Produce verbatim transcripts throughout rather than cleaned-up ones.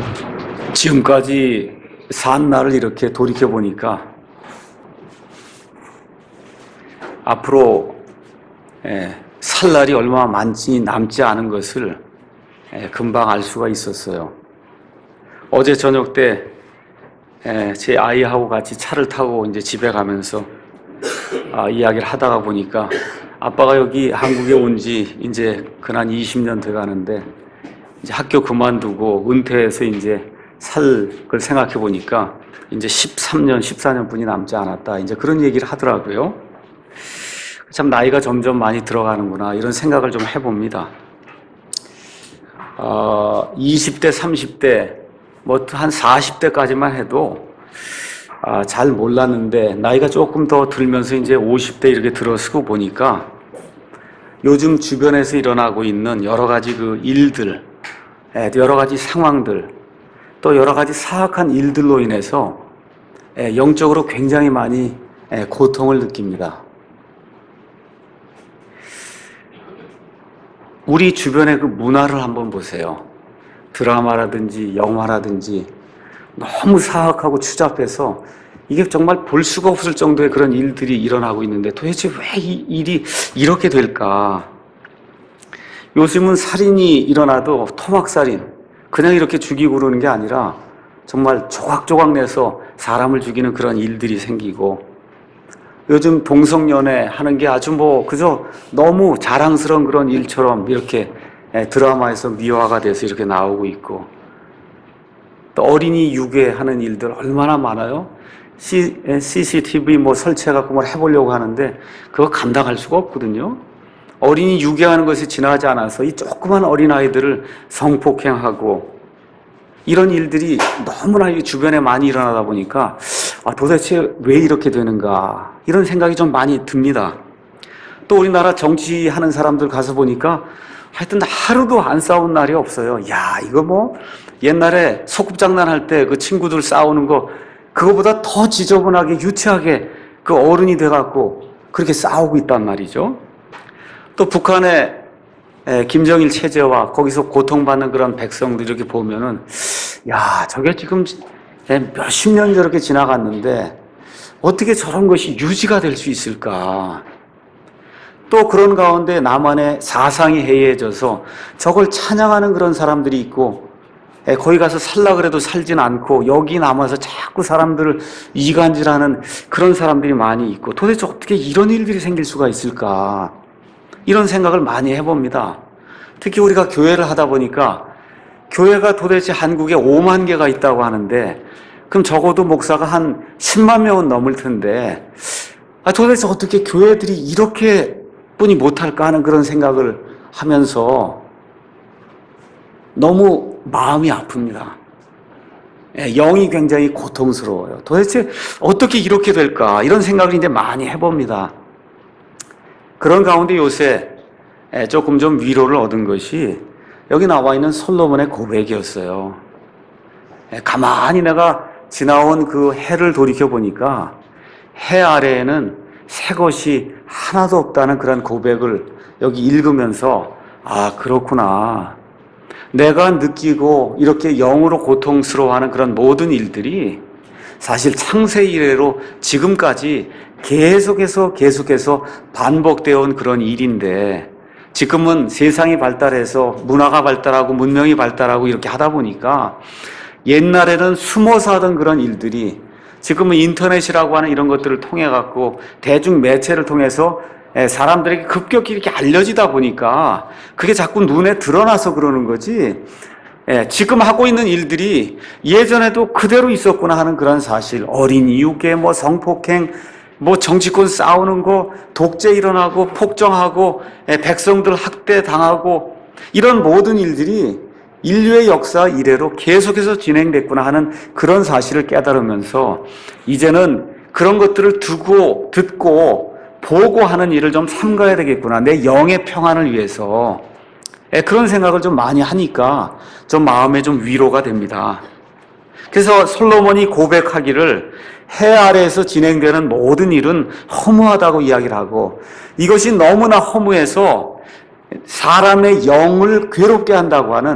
지금까지 산 날을 이렇게 돌이켜보니까 앞으로 살 날이 얼마 많지 남지 않은 것을 금방 알 수가 있었어요. 어제 저녁 때 제 아이하고 같이 차를 타고 이제 집에 가면서 아, 이야기를 하다가 보니까 아빠가 여기 한국에 온 지 이제 근한 이십 년 돼 가는데 이제 학교 그만두고 은퇴해서 이제 살 걸 생각해 보니까 이제 십삼 년, 십사 년뿐이 남지 않았다. 이제 그런 얘기를 하더라고요. 참 나이가 점점 많이 들어가는구나 이런 생각을 좀 해봅니다. 어, 이십 대, 삼십 대, 뭐 한 사십 대까지만 해도 아, 잘 몰랐는데 나이가 조금 더 들면서 이제 오십 대 이렇게 들어서고 보니까 요즘 주변에서 일어나고 있는 여러 가지 그 일들, 여러 가지 상황들, 또 여러 가지 사악한 일들로 인해서 영적으로 굉장히 많이 고통을 느낍니다. 우리 주변의 그 문화를 한번 보세요. 드라마라든지 영화라든지 너무 사악하고 추잡해서 이게 정말 볼 수가 없을 정도의 그런 일들이 일어나고 있는데 도대체 왜 이 일이 이렇게 될까? 요즘은 살인이 일어나도 토막살인, 그냥 이렇게 죽이고 그러는 게 아니라 정말 조각조각 내서 사람을 죽이는 그런 일들이 생기고, 요즘 동성연애 하는 게 아주 뭐 그저 너무 자랑스러운 그런 일처럼 이렇게 드라마에서 미화가 돼서 이렇게 나오고 있고, 또 어린이 유괴하는 일들 얼마나 많아요. 씨씨티비 뭐 설치해갖고 뭘 해보려고 하는데 그거 감당할 수가 없거든요. 어린이 유괴하는 것이 지나지 않아서 이 조그만 어린아이들을 성폭행하고 이런 일들이 너무나 주변에 많이 일어나다 보니까 아, 도대체 왜 이렇게 되는가 이런 생각이 좀 많이 듭니다. 또 우리나라 정치하는 사람들 가서 보니까 하여튼 하루도 안 싸운 날이 없어요. 야, 이거 뭐 옛날에 소꿉장난할 때 그 친구들 싸우는 거 그거보다 더 지저분하게 유치하게 그 어른이 돼갖고 그렇게 싸우고 있단 말이죠. 또 북한의 김정일 체제와 거기서 고통받는 그런 백성들 이렇게 보면은 야, 저게 지금 몇십 년 저렇게 지나갔는데 어떻게 저런 것이 유지가 될 수 있을까? 또 그런 가운데 남한의 사상이 해이해져서 저걸 찬양하는 그런 사람들이 있고, 거기 가서 살라 그래도 살진 않고 여기 남아서 자꾸 사람들을 이간질하는 그런 사람들이 많이 있고, 도대체 어떻게 이런 일들이 생길 수가 있을까? 이런 생각을 많이 해봅니다. 특히 우리가 교회를 하다 보니까 교회가 도대체 한국에 오만 개가 있다고 하는데 그럼 적어도 목사가 한 십만 명은 넘을 텐데 아, 도대체 어떻게 교회들이 이렇게 뿐이 못할까 하는 그런 생각을 하면서 너무 마음이 아픕니다. 영이 굉장히 고통스러워요. 도대체 어떻게 이렇게 될까 이런 생각을 이제 많이 해봅니다. 그런 가운데 요새 조금 좀 위로를 얻은 것이 여기 나와 있는 솔로몬의 고백이었어요. 가만히 내가 지나온 그 해를 돌이켜 보니까 해 아래에는 새 것이 하나도 없다는 그런 고백을 여기 읽으면서 아, 그렇구나. 내가 느끼고 이렇게 영으로 고통스러워하는 그런 모든 일들이 사실 창세 이래로 지금까지 계속해서 계속해서 반복되어 온 그런 일인데, 지금은 세상이 발달해서 문화가 발달하고 문명이 발달하고 이렇게 하다 보니까 옛날에는 숨어서 하던 그런 일들이 지금은 인터넷이라고 하는 이런 것들을 통해 갖고 대중 매체를 통해서 사람들에게 급격히 이렇게 알려지다 보니까 그게 자꾸 눈에 드러나서 그러는 거지, 지금 하고 있는 일들이 예전에도 그대로 있었구나 하는 그런 사실, 어린이 유괴, 뭐 성폭행, 뭐 정치권 싸우는 거, 독재 일어나고 폭정하고 백성들 학대 당하고 이런 모든 일들이 인류의 역사 이래로 계속해서 진행됐구나 하는 그런 사실을 깨달으면서 이제는 그런 것들을 두고 듣고 보고 하는 일을 좀 삼가야 되겠구나, 내 영의 평안을 위해서. 그런 생각을 좀 많이 하니까 좀 마음에 좀 위로가 됩니다. 그래서 솔로몬이 고백하기를 해 아래에서 진행되는 모든 일은 허무하다고 이야기를 하고, 이것이 너무나 허무해서 사람의 영을 괴롭게 한다고 하는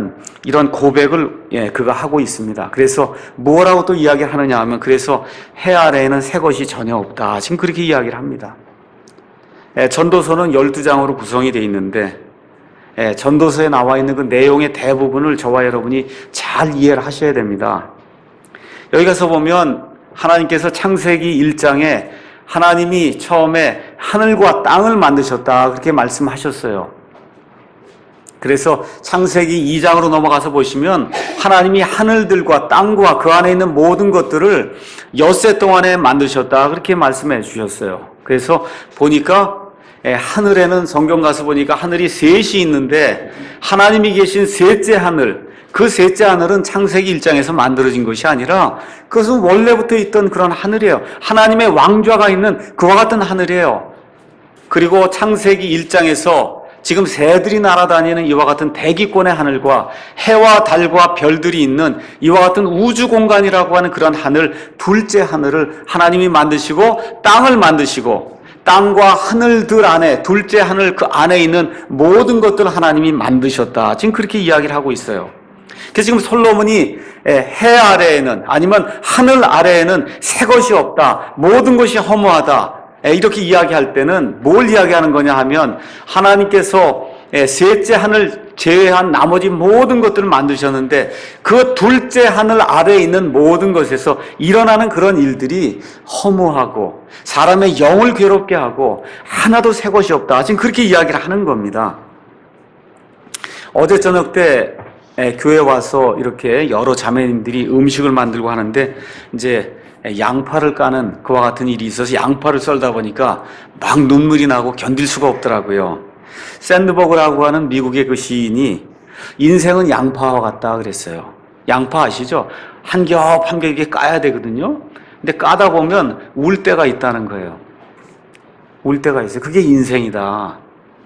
이런 고백을 예, 그가 하고 있습니다. 그래서 뭐라고 또 이야기하느냐 하면 그래서 해 아래에는 새 것이 전혀 없다. 지금 그렇게 이야기를 합니다. 예, 전도서는 열두 장으로 구성이 되어 있는데 예, 전도서에 나와 있는 그 내용의 대부분을 저와 여러분이 잘 이해를 하셔야 됩니다. 여기 가서 보면 하나님께서 창세기 일 장에 하나님이 처음에 하늘과 땅을 만드셨다 그렇게 말씀하셨어요. 그래서 창세기 이 장으로 넘어가서 보시면 하나님이 하늘들과 땅과 그 안에 있는 모든 것들을 엿새 동안에 만드셨다 그렇게 말씀해 주셨어요. 그래서 보니까 하늘에는 성경 가서 보니까 하늘이 셋이 있는데 하나님이 계신 셋째 하늘, 그 셋째 하늘은 창세기 일 장에서 만들어진 것이 아니라 그것은 원래부터 있던 그런 하늘이에요. 하나님의 왕좌가 있는 그와 같은 하늘이에요. 그리고 창세기 일 장에서 지금 새들이 날아다니는 이와 같은 대기권의 하늘과 해와 달과 별들이 있는 이와 같은 우주 공간이라고 하는 그런 하늘, 둘째 하늘을 하나님이 만드시고 땅을 만드시고 땅과 하늘들 안에 둘째 하늘 그 안에 있는 모든 것들을 하나님이 만드셨다. 지금 그렇게 이야기를 하고 있어요. 그래서 지금 솔로몬이 해 아래에는 아니면 하늘 아래에는 새 것이 없다. 모든 것이 허무하다. 이렇게 이야기할 때는 뭘 이야기하는 거냐 하면 하나님께서 셋째 하늘 제외한 나머지 모든 것들을 만드셨는데 그 둘째 하늘 아래에 있는 모든 것에서 일어나는 그런 일들이 허무하고 사람의 영을 괴롭게 하고 하나도 새 것이 없다. 지금 그렇게 이야기를 하는 겁니다. 어제 저녁 때 교회 와서 이렇게 여러 자매님들이 음식을 만들고 하는데 이제 양파를 까는 그와 같은 일이 있어서 양파를 썰다 보니까 막 눈물이 나고 견딜 수가 없더라고요. 샌드버그라고 하는 미국의 그 시인이 인생은 양파와 같다 그랬어요. 양파 아시죠? 한 겹 한 겹 이렇게 까야 되거든요. 근데 까다 보면 울 때가 있다는 거예요. 울 때가 있어요. 그게 인생이다.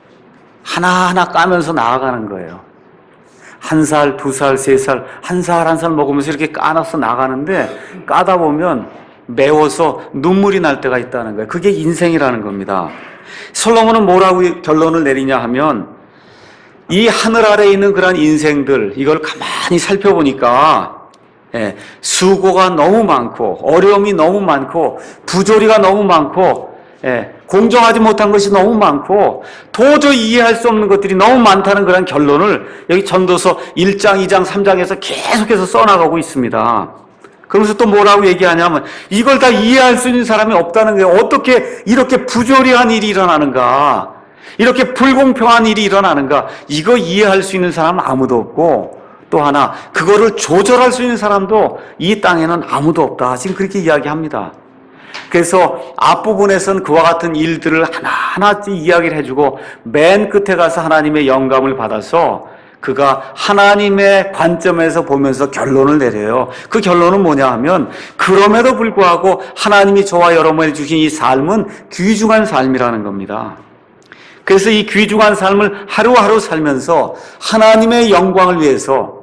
하나하나 까면서 나아가는 거예요. 한 살, 두 살, 세 살, 한 살, 한 살 먹으면서 이렇게 까놔서 나가는데 까다 보면 매워서 눈물이 날 때가 있다는 거예요. 그게 인생이라는 겁니다. 솔로몬은 뭐라고 결론을 내리냐 하면 이 하늘 아래에 있는 그런 인생들 이걸 가만히 살펴보니까 예, 수고가 너무 많고 어려움이 너무 많고 부조리가 너무 많고 예, 공정하지 못한 것이 너무 많고 도저히 이해할 수 없는 것들이 너무 많다는 그런 결론을 여기 전도서 일 장, 이 장, 삼 장에서 계속해서 써나가고 있습니다. 그러면서 또 뭐라고 얘기하냐면 이걸 다 이해할 수 있는 사람이 없다는 거예요. 어떻게 이렇게 부조리한 일이 일어나는가, 이렇게 불공평한 일이 일어나는가, 이거 이해할 수 있는 사람은 아무도 없고 또 하나 그거를 조절할 수 있는 사람도 이 땅에는 아무도 없다. 지금 그렇게 이야기합니다. 그래서 앞부분에서는 그와 같은 일들을 하나하나 이야기를 해주고 맨 끝에 가서 하나님의 영감을 받아서 그가 하나님의 관점에서 보면서 결론을 내려요. 그 결론은 뭐냐 하면 그럼에도 불구하고 하나님이 저와 여러분에게 주신 이 삶은 귀중한 삶이라는 겁니다. 그래서 이 귀중한 삶을 하루하루 살면서 하나님의 영광을 위해서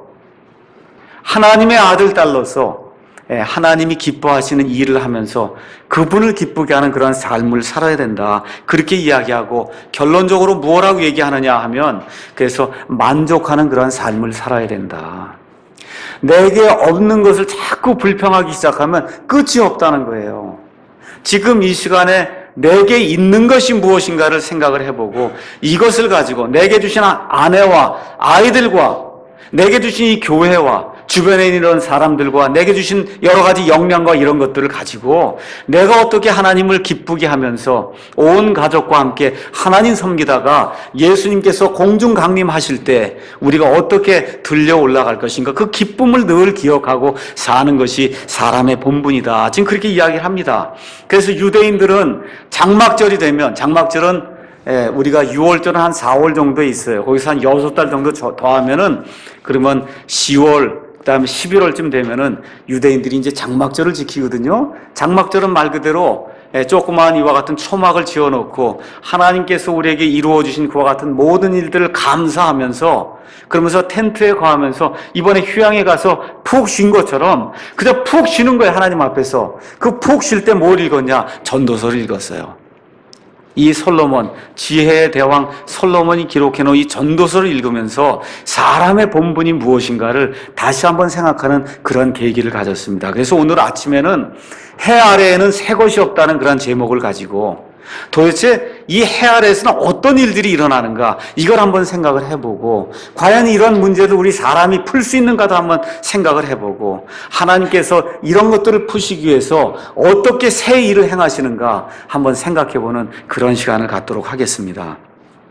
하나님의 아들, 딸로서 하나님이 기뻐하시는 일을 하면서 그분을 기쁘게 하는 그런 삶을 살아야 된다. 그렇게 이야기하고 결론적으로 뭐라고 얘기하느냐 하면 그래서 만족하는 그런 삶을 살아야 된다. 내게 없는 것을 자꾸 불평하기 시작하면 끝이 없다는 거예요. 지금 이 시간에 내게 있는 것이 무엇인가를 생각을 해보고 이것을 가지고 내게 주신 아내와 아이들과 내게 주신 이 교회와 주변에 있는 사람들과 내게 주신 여러 가지 역량과 이런 것들을 가지고 내가 어떻게 하나님을 기쁘게 하면서 온 가족과 함께 하나님 섬기다가 예수님께서 공중 강림하실 때 우리가 어떻게 들려 올라갈 것인가, 그 기쁨을 늘 기억하고 사는 것이 사람의 본분이다. 지금 그렇게 이야기를 합니다. 그래서 유대인들은 장막절이 되면, 장막절은 우리가 유월절은 한 사월 정도에 있어요. 거기서 한 여섯 달 정도 더하면은 그러면 시월 그다음에 십일월쯤 되면은 유대인들이 이제 장막절을 지키거든요. 장막절은 말 그대로 조그마한 이와 같은 초막을 지어놓고 하나님께서 우리에게 이루어 주신 그와 같은 모든 일들을 감사하면서 그러면서 텐트에 거하면서 이번에 휴양에 가서 푹 쉰 것처럼 그저 푹 쉬는 거예요. 하나님 앞에서. 그 푹 쉴 때 뭘 읽었냐? 전도서를 읽었어요. 이 솔로몬, 지혜의 대왕 솔로몬이 기록해놓은 이 전도서를 읽으면서 사람의 본분이 무엇인가를 다시 한번 생각하는 그런 계기를 가졌습니다. 그래서 오늘 아침에는 해 아래에는 새 것이 없다는 그런 제목을 가지고 도대체 이 해 아래에서는 어떤 일들이 일어나는가, 이걸 한번 생각을 해보고, 과연 이런 문제를 우리 사람이 풀 수 있는가도 한번 생각을 해보고, 하나님께서 이런 것들을 푸시기 위해서 어떻게 새 일을 행하시는가 한번 생각해보는 그런 시간을 갖도록 하겠습니다.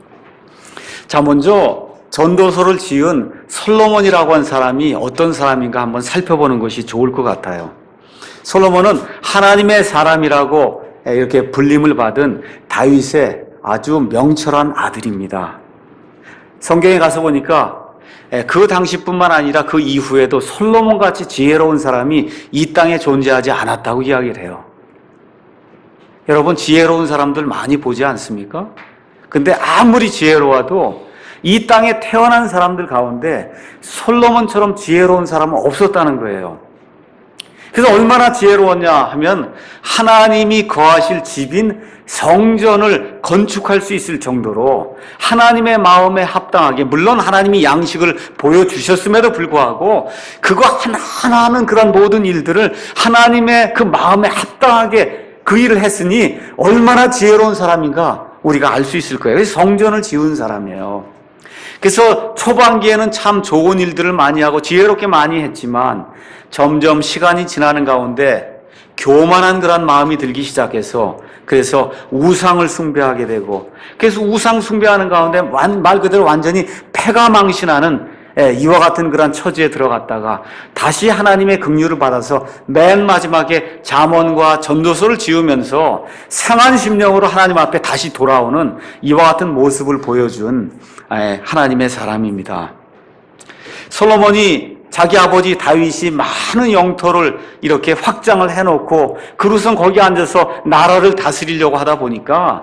자, 먼저 전도서를 지은 솔로몬이라고 한 사람이 어떤 사람인가 한번 살펴보는 것이 좋을 것 같아요. 솔로몬은 하나님의 사람이라고 이렇게 불림을 받은 다윗의 아주 명철한 아들입니다. 성경에 가서 보니까 그 당시뿐만 아니라 그 이후에도 솔로몬같이 지혜로운 사람이 이 땅에 존재하지 않았다고 이야기를 해요. 여러분, 지혜로운 사람들 많이 보지 않습니까? 근데 아무리 지혜로워도 이 땅에 태어난 사람들 가운데 솔로몬처럼 지혜로운 사람은 없었다는 거예요. 그래서 얼마나 지혜로웠냐 하면 하나님이 거하실 집인 성전을 건축할 수 있을 정도로 하나님의 마음에 합당하게, 물론 하나님이 양식을 보여주셨음에도 불구하고 그거 하나하나 하는 그런 모든 일들을 하나님의 그 마음에 합당하게 그 일을 했으니 얼마나 지혜로운 사람인가 우리가 알 수 있을 거예요. 그래서 성전을 지은 사람이에요. 그래서 초반기에는 참 좋은 일들을 많이 하고 지혜롭게 많이 했지만 점점 시간이 지나는 가운데 교만한 그런 마음이 들기 시작해서 그래서 우상을 숭배하게 되고, 그래서 우상 숭배하는 가운데 말 그대로 완전히 패가 망신하는 이와 같은 그런 처지에 들어갔다가 다시 하나님의 긍휼을 받아서 맨 마지막에 잠언과 전도서를 지으면서 상한 심령으로 하나님 앞에 다시 돌아오는 이와 같은 모습을 보여준 하나님의 사람입니다. 솔로몬이 자기 아버지 다윗이 많은 영토를 이렇게 확장을 해놓고 그로선 거기 앉아서 나라를 다스리려고 하다 보니까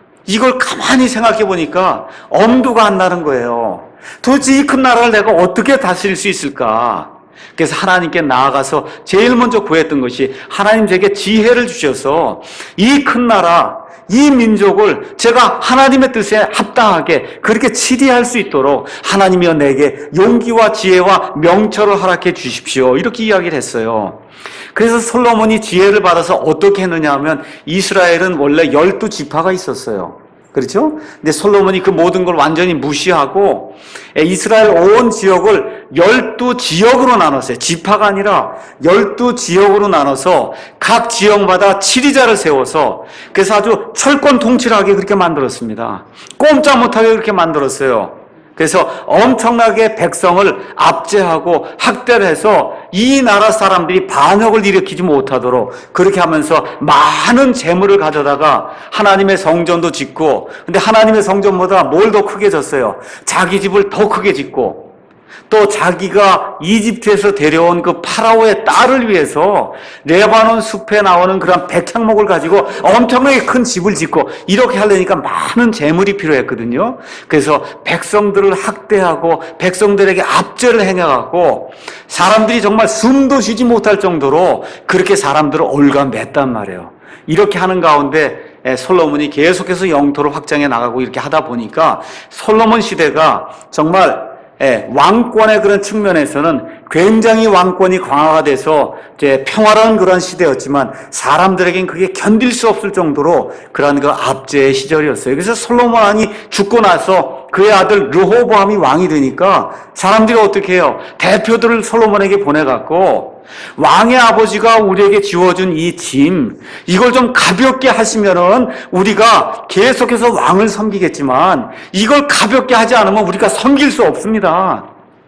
이걸 가만히 생각해 보니까 엄두가 안 나는 거예요. 도대체 이 큰 나라를 내가 어떻게 다스릴 수 있을까? 그래서 하나님께 나아가서 제일 먼저 구했던 것이 하나님 제게 지혜를 주셔서 이 큰 나라, 이 민족을 제가 하나님의 뜻에 합당하게 그렇게 치리할 수 있도록 하나님이여 내게 용기와 지혜와 명철을 허락해 주십시오. 이렇게 이야기를 했어요. 그래서 솔로몬이 지혜를 받아서 어떻게 했느냐 하면 이스라엘은 원래 열두 지파가 있었어요. 그렇죠? 근데 솔로몬이 그 모든 걸 완전히 무시하고 이스라엘 온 지역을 열두 지역으로 나눴어요. 지파가 아니라 열두 지역으로 나눠서 각 지역마다 지리자를 세워서 그래서 아주 철권 통치하게 그렇게 만들었습니다. 꼼짝 못하게 그렇게 만들었어요. 그래서 엄청나게 백성을 압제하고 학대를 해서 이 나라 사람들이 반역을 일으키지 못하도록 그렇게 하면서 많은 재물을 가져다가 하나님의 성전도 짓고, 근데 하나님의 성전보다 뭘 더 크게 졌어요? 자기 집을 더 크게 짓고, 또 자기가 이집트에서 데려온 그 파라오의 딸을 위해서 레바논 숲에 나오는 그런 백향목을 가지고 엄청나게 큰 집을 짓고 이렇게 하려니까 많은 재물이 필요했거든요. 그래서 백성들을 학대하고 백성들에게 압제를 행해갖고 사람들이 정말 숨도 쉬지 못할 정도로 그렇게 사람들을 올가맸단 말이에요. 이렇게 하는 가운데 솔로몬이 계속해서 영토를 확장해 나가고 이렇게 하다 보니까 솔로몬 시대가 정말 예, 왕권의 그런 측면에서는 굉장히 왕권이 강화가 돼서 이제 평화로운 그런 시대였지만 사람들에겐 그게 견딜 수 없을 정도로 그런 그 압제의 시절이었어요. 그래서 솔로몬 왕이 죽고 나서 그의 아들 르호보암이 왕이 되니까 사람들이 어떻게 해요? 대표들을 솔로몬에게 보내갖고 왕의 아버지가 우리에게 지워준 이 짐, 이걸 좀 가볍게 하시면은 우리가 계속해서 왕을 섬기겠지만 이걸 가볍게 하지 않으면 우리가 섬길 수 없습니다.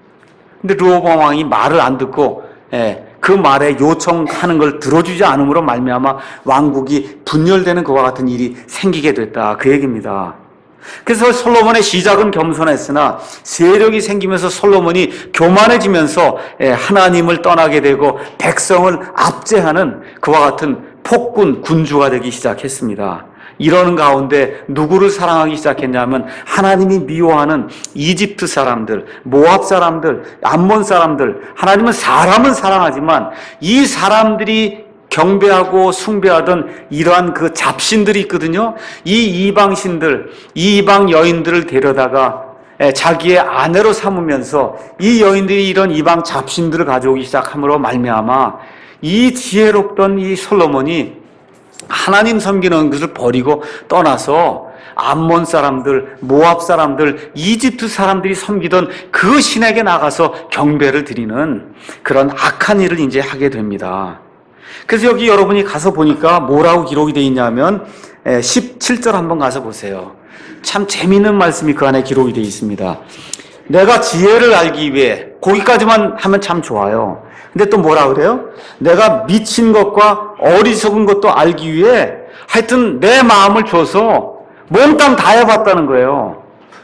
근데 르호보암 왕이 말을 안 듣고 예, 그 말에 요청하는 걸 들어주지 않음으로 말미암아 왕국이 분열되는 그와 같은 일이 생기게 됐다, 그 얘기입니다. 그래서 솔로몬의 시작은 겸손했으나 세력이 생기면서 솔로몬이 교만해지면서 하나님을 떠나게 되고 백성을 압제하는 그와 같은 폭군, 군주가 되기 시작했습니다. 이러는 가운데 누구를 사랑하기 시작했냐면 하나님이 미워하는 이집트 사람들, 모압 사람들, 암몬 사람들. 하나님은 사람은 사랑하지만 이 사람들이 경배하고 숭배하던 이러한 그 잡신들이 있거든요. 이 이방신들, 이 이방 여인들을 데려다가 자기의 아내로 삼으면서 이 여인들이 이런 이방 잡신들을 가져오기 시작함으로 말미암아 이 지혜롭던 이 솔로몬이 하나님 섬기는 것을 버리고 떠나서 암몬 사람들, 모압 사람들, 이집트 사람들이 섬기던 그 신에게 나가서 경배를 드리는 그런 악한 일을 이제 하게 됩니다. 그래서 여기 여러분이 가서 보니까 뭐라고 기록이 되어 있냐면 십칠 절 한번 가서 보세요. 참 재미있는 말씀이 그 안에 기록이 되어 있습니다. 내가 지혜를 알기 위해, 거기까지만 하면 참 좋아요. 근데 또 뭐라 그래요? 내가 미친 것과 어리석은 것도 알기 위해 하여튼 내 마음을 줘서 몽땅 다 해봤다는 거예요.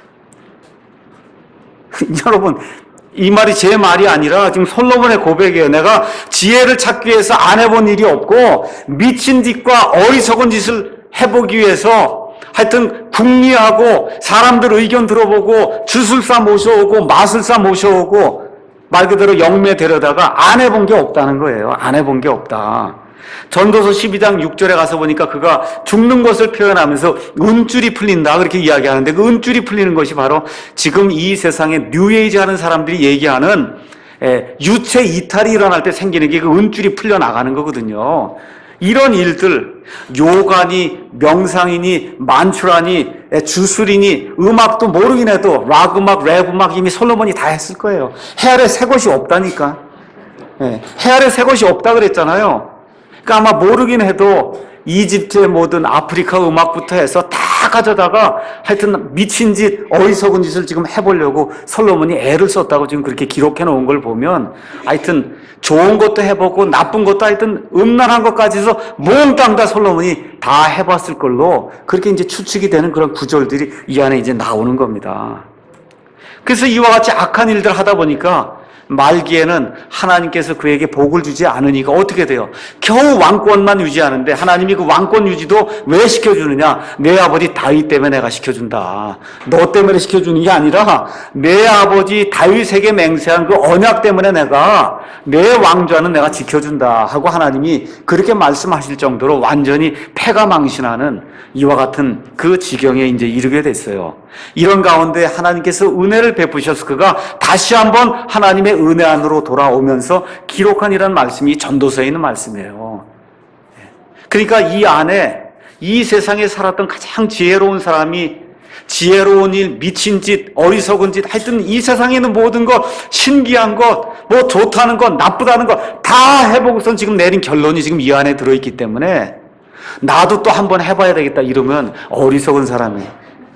여러분, 이 말이 제 말이 아니라 지금 솔로몬의 고백이에요. 내가 지혜를 찾기 위해서 안 해본 일이 없고 미친 짓과 어리석은 짓을 해보기 위해서 하여튼 궁리하고 사람들 의견 들어보고 주술사 모셔오고 마술사 모셔오고 말 그대로 영매 데려다가 안 해본 게 없다는 거예요. 안 해본 게 없다. 전도서 십이 장 육 절에 가서 보니까 그가 죽는 것을 표현하면서 은줄이 풀린다 그렇게 이야기하는데 그 은줄이 풀리는 것이 바로 지금 이 세상에 뉴에이지 하는 사람들이 얘기하는 유체 이탈이 일어날 때 생기는 게 그 은줄이 풀려나가는 거거든요. 이런 일들, 요가니 명상이니 만추라니 주술이니 음악도 모르긴 해도 락 음악, 랩 음악 이미 솔로몬이 다 했을 거예요. 해 아래 새 것이 없다니까. 해 아래 새 것이 없다 그랬잖아요. 그러니까 아마 모르긴 해도 이집트의 모든 아프리카 음악부터 해서 다 가져다가 하여튼 미친 짓, 어리석은 짓을 지금 해보려고 솔로몬이 애를 썼다고 지금 그렇게 기록해 놓은 걸 보면 하여튼 좋은 것도 해보고 나쁜 것도 하여튼 음란한 것까지 해서 몽땅 다 솔로몬이 다 해봤을 걸로 그렇게 이제 추측이 되는 그런 구절들이 이 안에 이제 나오는 겁니다. 그래서 이와 같이 악한 일들 하다 보니까 말기에는 하나님께서 그에게 복을 주지 않으니까 어떻게 돼요? 겨우 왕권만 유지하는데 하나님이 그 왕권 유지도 왜 시켜주느냐? 내 아버지 다윗 때문에 내가 시켜준다. 너 때문에 시켜주는 게 아니라 내 아버지 다윗에게 맹세한 그 언약 때문에 내가 내 왕좌는 내가 지켜준다 하고 하나님이 그렇게 말씀하실 정도로 완전히 패가망신하는 이와 같은 그 지경에 이제 이르게 됐어요. 이런 가운데 하나님께서 은혜를 베푸셔서 그가 다시 한번 하나님의 은혜 안으로 돌아오면서 기록한 이런 말씀이 전도서에 있는 말씀이에요. 그러니까 이 안에 이 세상에 살았던 가장 지혜로운 사람이 지혜로운 일, 미친 짓, 어리석은 짓, 하여튼 이 세상에 있는 모든 것, 신기한 것, 뭐 좋다는 것, 나쁘다는 것 다 해보고선 지금 내린 결론이 지금 이 안에 들어있기 때문에 나도 또 한번 해봐야 되겠다 이러면 어리석은 사람이에요.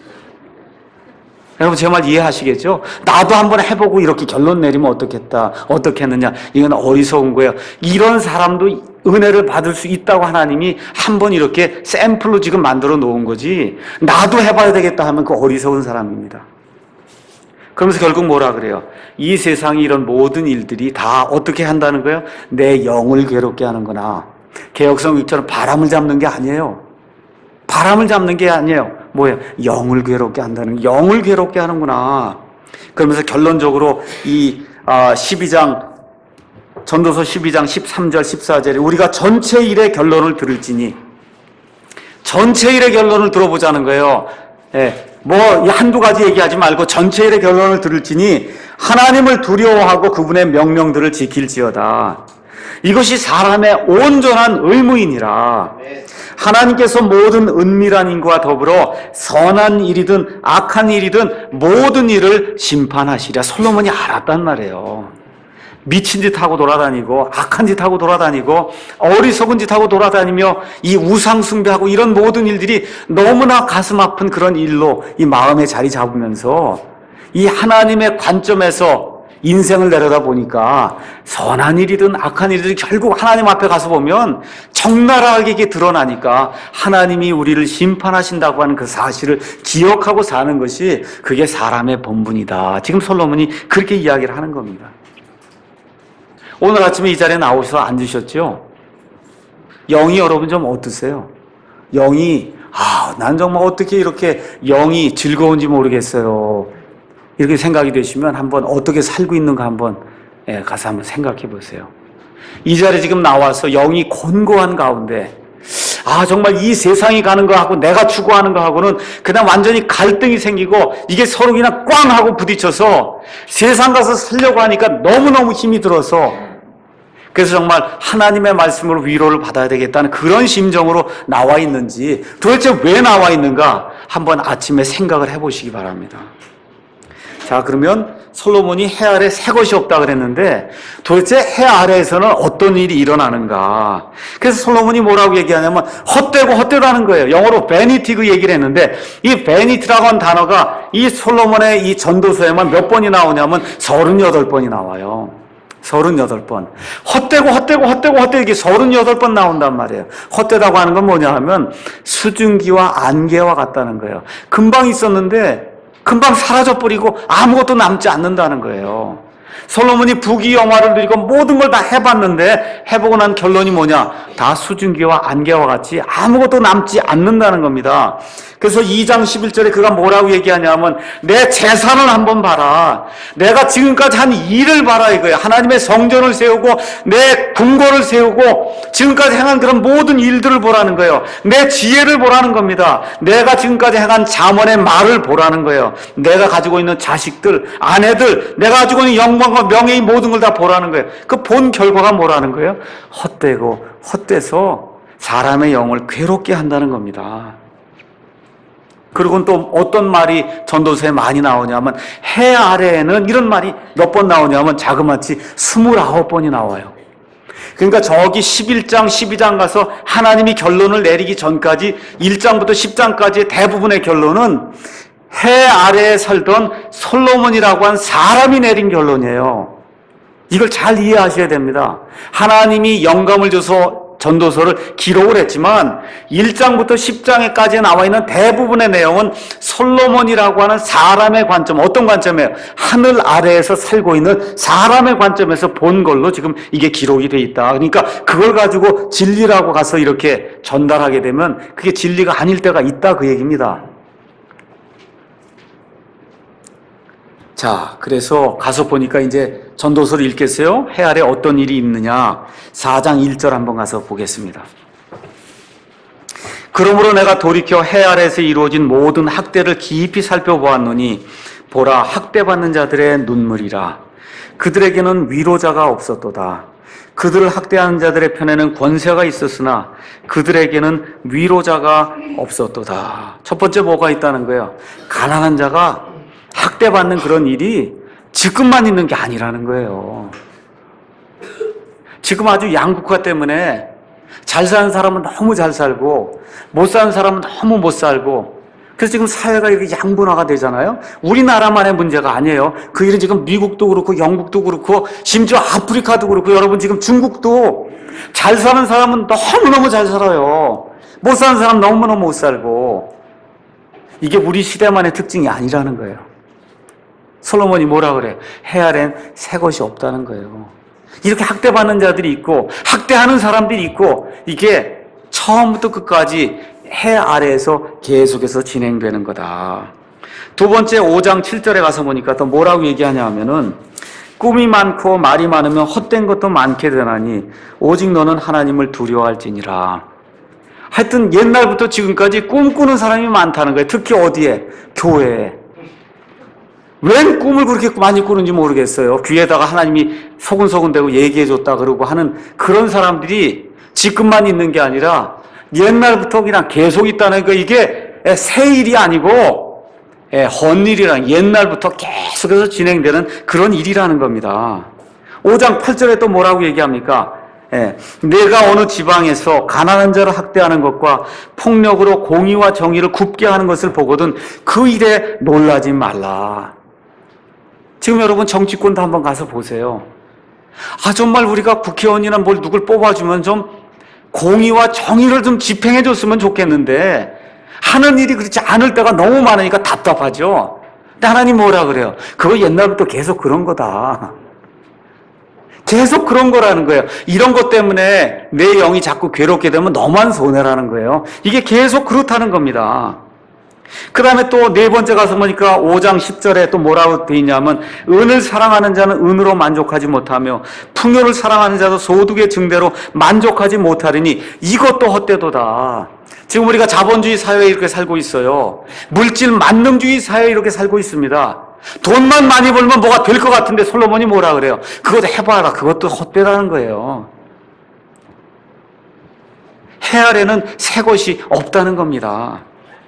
여러분 제 말 이해하시겠죠? 나도 한번 해보고 이렇게 결론 내리면 어떻겠다, 어떻게 했느냐, 이건 어리석은 거예요. 이런 사람도 은혜를 받을 수 있다고 하나님이 한번 이렇게 샘플로 지금 만들어 놓은 거지 나도 해봐야 되겠다 하면 그 어리석은 사람입니다. 그러면서 결국 뭐라 그래요? 이 세상이 이런 모든 일들이 다 어떻게 한다는 거예요? 내 영을 괴롭게 하는구나. 개혁성 일처럼 바람을 잡는 게 아니에요. 바람을 잡는 게 아니에요. 뭐예요? 영을 괴롭게 한다는, 영을 괴롭게 하는구나. 그러면서 결론적으로 이 십이 장, 전도서 십이 장 십삼 절 십사 절에 우리가 전체 일의 결론을 들을지니, 전체 일의 결론을 들어보자는 거예요. 예, 뭐 한두 가지 얘기하지 말고 전체 일의 결론을 들을지니 하나님을 두려워하고 그분의 명령들을 지킬지어다. 이것이 사람의 온전한 의무이니라. 하나님께서 모든 은밀한 인과 더불어 선한 일이든 악한 일이든 모든 일을 심판하시랴. 솔로몬이 알았단 말이에요. 미친 짓 하고 돌아다니고 악한 짓 하고 돌아다니고 어리석은 짓 하고 돌아다니며 이 우상 숭배하고 이런 모든 일들이 너무나 가슴 아픈 그런 일로 이 마음에 자리 잡으면서 이 하나님의 관점에서 인생을 내려다 보니까 선한 일이든 악한 일이든 결국 하나님 앞에 가서 보면 적나라하게 이게 드러나니까 하나님이 우리를 심판하신다고 하는 그 사실을 기억하고 사는 것이 그게 사람의 본분이다. 지금 솔로몬이 그렇게 이야기를 하는 겁니다. 오늘 아침에 이 자리에 나오셔서 앉으셨죠? 영이 여러분 좀 어떠세요? 영이 아, 난 정말 어떻게 이렇게 영이 즐거운지 모르겠어요. 이렇게 생각이 되시면 한번 어떻게 살고 있는가 한번 예, 가서 한번 생각해 보세요. 이 자리에 지금 나와서 영이 곤고한 가운데 아 정말 이 세상이 가는 거하고 내가 추구하는 거하고는 그냥 완전히 갈등이 생기고 이게 서로 그냥 꽝 하고 부딪혀서 세상 가서 살려고 하니까 너무너무 힘이 들어서 그래서 정말 하나님의 말씀으로 위로를 받아야 되겠다는 그런 심정으로 나와 있는지 도대체 왜 나와 있는가 한번 아침에 생각을 해보시기 바랍니다. 자, 그러면 솔로몬이 해 아래 새 것이 없다 그랬는데 도대체 해 아래에서는 어떤 일이 일어나는가? 그래서 솔로몬이 뭐라고 얘기하냐면 헛되고 헛되다는 거예요. 영어로 베니티 그 얘기를 했는데 이 베니티라고 하는 단어가 이 솔로몬의 이 전도서에만 몇 번이 나오냐면 서른여덟 번이 나와요. 서른여덟 번. 헛되고 헛되고 헛되고 헛되고 이게 서른여덟 번 나온단 말이에요. 헛되다고 하는 건 뭐냐 하면 수증기와 안개와 같다는 거예요. 금방 있었는데 금방 사라져버리고 아무것도 남지 않는다는 거예요. 솔로몬이 부귀영화를 누리고 모든 걸 다 해봤는데 해보고 난 결론이 뭐냐? 다 수증기와 안개와 같이 아무것도 남지 않는다는 겁니다. 그래서 이 장 십일 절에 그가 뭐라고 얘기하냐면 내 재산을 한번 봐라. 내가 지금까지 한 일을 봐라 이거예요. 하나님의 성전을 세우고 내 궁궐을 세우고 지금까지 행한 그런 모든 일들을 보라는 거예요. 내 지혜를 보라는 겁니다. 내가 지금까지 행한 잠언의 말을 보라는 거예요. 내가 가지고 있는 자식들, 아내들, 내가 가지고 있는 영광과 명예의 모든 걸 다 보라는 거예요. 그 본 결과가 뭐라는 거예요? 헛되고 헛돼서 사람의 영을 괴롭게 한다는 겁니다. 그리고 또 어떤 말이 전도서에 많이 나오냐면 해 아래에는 이런 말이 몇 번 나오냐면 자그마치 스물아홉 번이 나와요. 그러니까 저기 십일 장, 십이 장 가서 하나님이 결론을 내리기 전까지 일 장부터 십 장까지의 대부분의 결론은 해 아래에 살던 솔로몬이라고 한 사람이 내린 결론이에요. 이걸 잘 이해하셔야 됩니다. 하나님이 영감을 줘서 전도서를 기록을 했지만 일 장부터 십 장에까지 나와 있는 대부분의 내용은 솔로몬이라고 하는 사람의 관점, 어떤 관점이에요? 하늘 아래에서 살고 있는 사람의 관점에서 본 걸로 지금 이게 기록이 돼 있다. 그러니까 그걸 가지고 진리라고 가서 이렇게 전달하게 되면 그게 진리가 아닐 때가 있다 그 얘기입니다. 자, 그래서 가서 보니까 이제 전도서를 읽겠어요? 해 아래 어떤 일이 있느냐? 사 장 일 절 한번 가서 보겠습니다. 그러므로 내가 돌이켜 해 아래에서 이루어진 모든 학대를 깊이 살펴보았노니 보라, 학대받는 자들의 눈물이라. 그들에게는 위로자가 없었도다. 그들을 학대하는 자들의 편에는 권세가 있었으나 그들에게는 위로자가 없었도다. 첫 번째 뭐가 있다는 거예요? 가난한 자가 학대받는 그런 일이 지금만 있는 게 아니라는 거예요. 지금 아주 양극화 때문에 잘 사는 사람은 너무 잘 살고 못 사는 사람은 너무 못 살고 그래서 지금 사회가 이렇게 양분화가 되잖아요. 우리나라만의 문제가 아니에요. 그 일은 지금 미국도 그렇고 영국도 그렇고 심지어 아프리카도 그렇고 여러분 지금 중국도 잘 사는 사람은 너무너무 잘 살아요. 못 사는 사람은 너무너무 못 살고 이게 우리 시대만의 특징이 아니라는 거예요. 솔로몬이 뭐라 그래? 해 아래엔 새 것이 없다는 거예요. 이렇게 학대받는 자들이 있고 학대하는 사람들이 있고 이게 처음부터 끝까지 해 아래에서 계속해서 진행되는 거다. 두 번째 오 장 칠 절에 가서 보니까 또 뭐라고 얘기하냐 하면은 꿈이 많고 말이 많으면 헛된 것도 많게 되나니 오직 너는 하나님을 두려워할지니라. 하여튼 옛날부터 지금까지 꿈꾸는 사람이 많다는 거예요. 특히 어디에? 교회에. 웬 꿈을 그렇게 많이 꾸는지 모르겠어요. 귀에다가 하나님이 소근소근대고 얘기해줬다 그러고 하는 그런 사람들이 지금만 있는 게 아니라 옛날부터 그냥 계속 있다는 거. 이게 새 일이 아니고 헛일이랑 옛날부터 계속해서 진행되는 그런 일이라는 겁니다. 오 장 팔 절에 또 뭐라고 얘기합니까? 예, 내가 어느 지방에서 가난한 자를 학대하는 것과 폭력으로 공의와 정의를 굽게 하는 것을 보거든 그 일에 놀라지 말라. 지금 여러분 정치권도 한번 가서 보세요. 아 정말 우리가 국회의원이나 뭘 누굴 뽑아주면 좀 공의와 정의를 좀 집행해 줬으면 좋겠는데 하는 일이 그렇지 않을 때가 너무 많으니까 답답하죠. 근데 하나님 뭐라 그래요? 그거 옛날부터 계속 그런 거다. 계속 그런 거라는 거예요. 이런 것 때문에 내 영이 자꾸 괴롭게 되면 너만 손해라는 거예요. 이게 계속 그렇다는 겁니다. 그 다음에 또 네 번째 가서 보니까 오 장 십 절에 또 뭐라고 돼 있냐면 은을 사랑하는 자는 은으로 만족하지 못하며 풍요를 사랑하는 자도 소득의 증대로 만족하지 못하리니 이것도 헛되도다. 지금 우리가 자본주의 사회에 이렇게 살고 있어요. 물질 만능주의 사회에 이렇게 살고 있습니다. 돈만 많이 벌면 뭐가 될 것 같은데 솔로몬이 뭐라 그래요? 그것도 해봐라. 그것도 헛되다는 거예요. 해 아래는 새 것이 없다는 겁니다.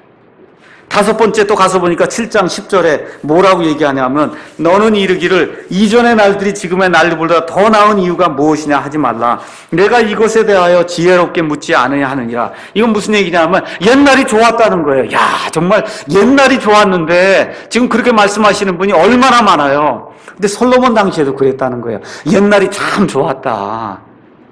다섯 번째 또 가서 보니까 칠 장 십 절에 뭐라고 얘기하냐면 너는 이르기를 이전의 날들이 지금의 날들보다 더 나은 이유가 무엇이냐 하지 말라. 내가 이것에 대하여 지혜롭게 묻지 않으냐 하느니라. 이건 무슨 얘기냐면 옛날이 좋았다는 거예요. 야, 정말 옛날이 좋았는데 지금 그렇게 말씀하시는 분이 얼마나 많아요. 근데 솔로몬 당시에도 그랬다는 거예요. 옛날이 참 좋았다.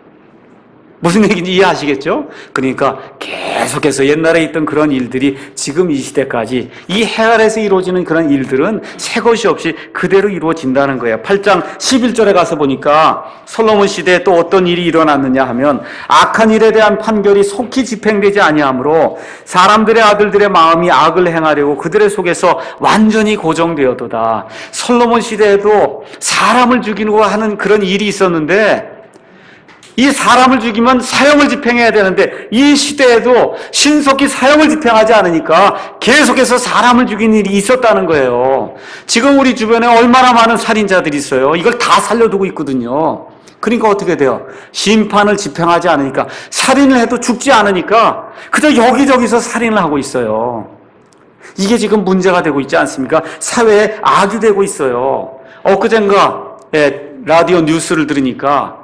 무슨 얘기인지 이해하시겠죠? 그러니까 계속해서 옛날에 있던 그런 일들이 지금 이 시대까지 이 해 아래에서 이루어지는 그런 일들은 새 것이 없이 그대로 이루어진다는 거예요. 팔 장 십일 절에 가서 보니까 솔로몬 시대에 또 어떤 일이 일어났느냐 하면 악한 일에 대한 판결이 속히 집행되지 아니하므로 사람들의 아들들의 마음이 악을 행하려고 그들의 속에서 완전히 고정되었도다. 솔로몬 시대에도 사람을 죽이고 하는 그런 일이 있었는데 이 사람을 죽이면 사형을 집행해야 되는데 이 시대에도 신속히 사형을 집행하지 않으니까 계속해서 사람을 죽인 일이 있었다는 거예요. 지금 우리 주변에 얼마나 많은 살인자들이 있어요. 이걸 다 살려두고 있거든요. 그러니까 어떻게 돼요? 심판을 집행하지 않으니까, 살인을 해도 죽지 않으니까 그저 여기저기서 살인을 하고 있어요. 이게 지금 문제가 되고 있지 않습니까? 사회에 악이 되고 있어요. 엊그젠가 라디오 뉴스를 들으니까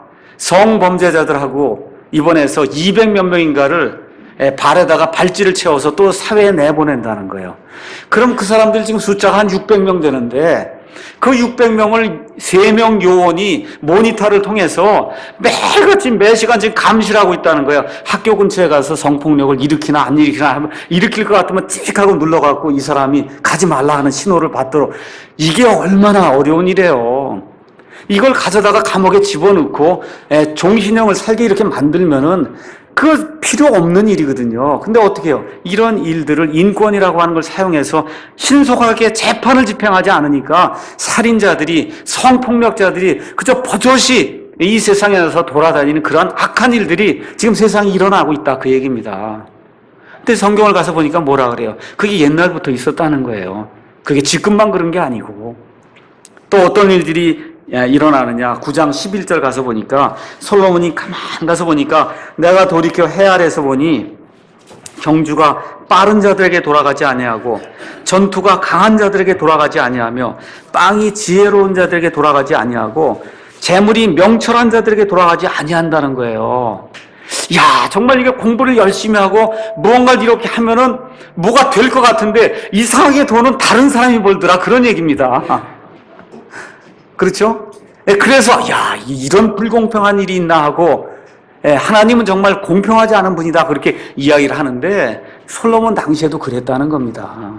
성범죄자들하고 입원해서 이백 몇 명인가를 발에다가 발찌를 채워서 또 사회에 내보낸다는 거예요. 그럼 그 사람들 지금 숫자가 한 육백 명 되는데 그 육백 명을 세 명 요원이 모니터를 통해서 매일같이 매시간 지금 감시를 하고 있다는 거예요. 학교 근처에 가서 성폭력을 일으키나 안 일으키나 하면 일으킬 것 같으면 찍하고 눌러갖고 이 사람이 가지 말라 하는 신호를 받도록. 이게 얼마나 어려운 일이에요. 이걸 가져다가 감옥에 집어넣고 에, 종신형을 살게 이렇게 만들면은 그 필요 없는 일이거든요. 근데 어떻게 해요? 이런 일들을 인권이라고 하는 걸 사용해서 신속하게 재판을 집행하지 않으니까 살인자들이, 성폭력자들이 그저 버젓이 이 세상에서 돌아다니는 그런 악한 일들이 지금 세상에 일어나고 있다, 그 얘기입니다. 근데 성경을 가서 보니까 뭐라 그래요? 그게 옛날부터 있었다는 거예요. 그게 지금만 그런 게 아니고. 또 어떤 일들이 일어나느냐. 구 장 십일 절 가서 보니까 솔로몬이 가만 가서 보니까 내가 돌이켜 해 아래에서 보니 경주가 빠른 자들에게 돌아가지 아니하고 전투가 강한 자들에게 돌아가지 아니하며 빵이 지혜로운 자들에게 돌아가지 아니하고 재물이 명철한 자들에게 돌아가지 아니한다는 거예요. 야, 정말 이게 공부를 열심히 하고 무언가를 이렇게 하면은 뭐가 될 것 같은데 이상하게 돈은 다른 사람이 벌더라, 그런 얘기입니다. 그렇죠? 그래서 야, 이런 불공평한 일이 있나 하고 하나님은 정말 공평하지 않은 분이다, 그렇게 이야기를 하는데 솔로몬 당시에도 그랬다는 겁니다.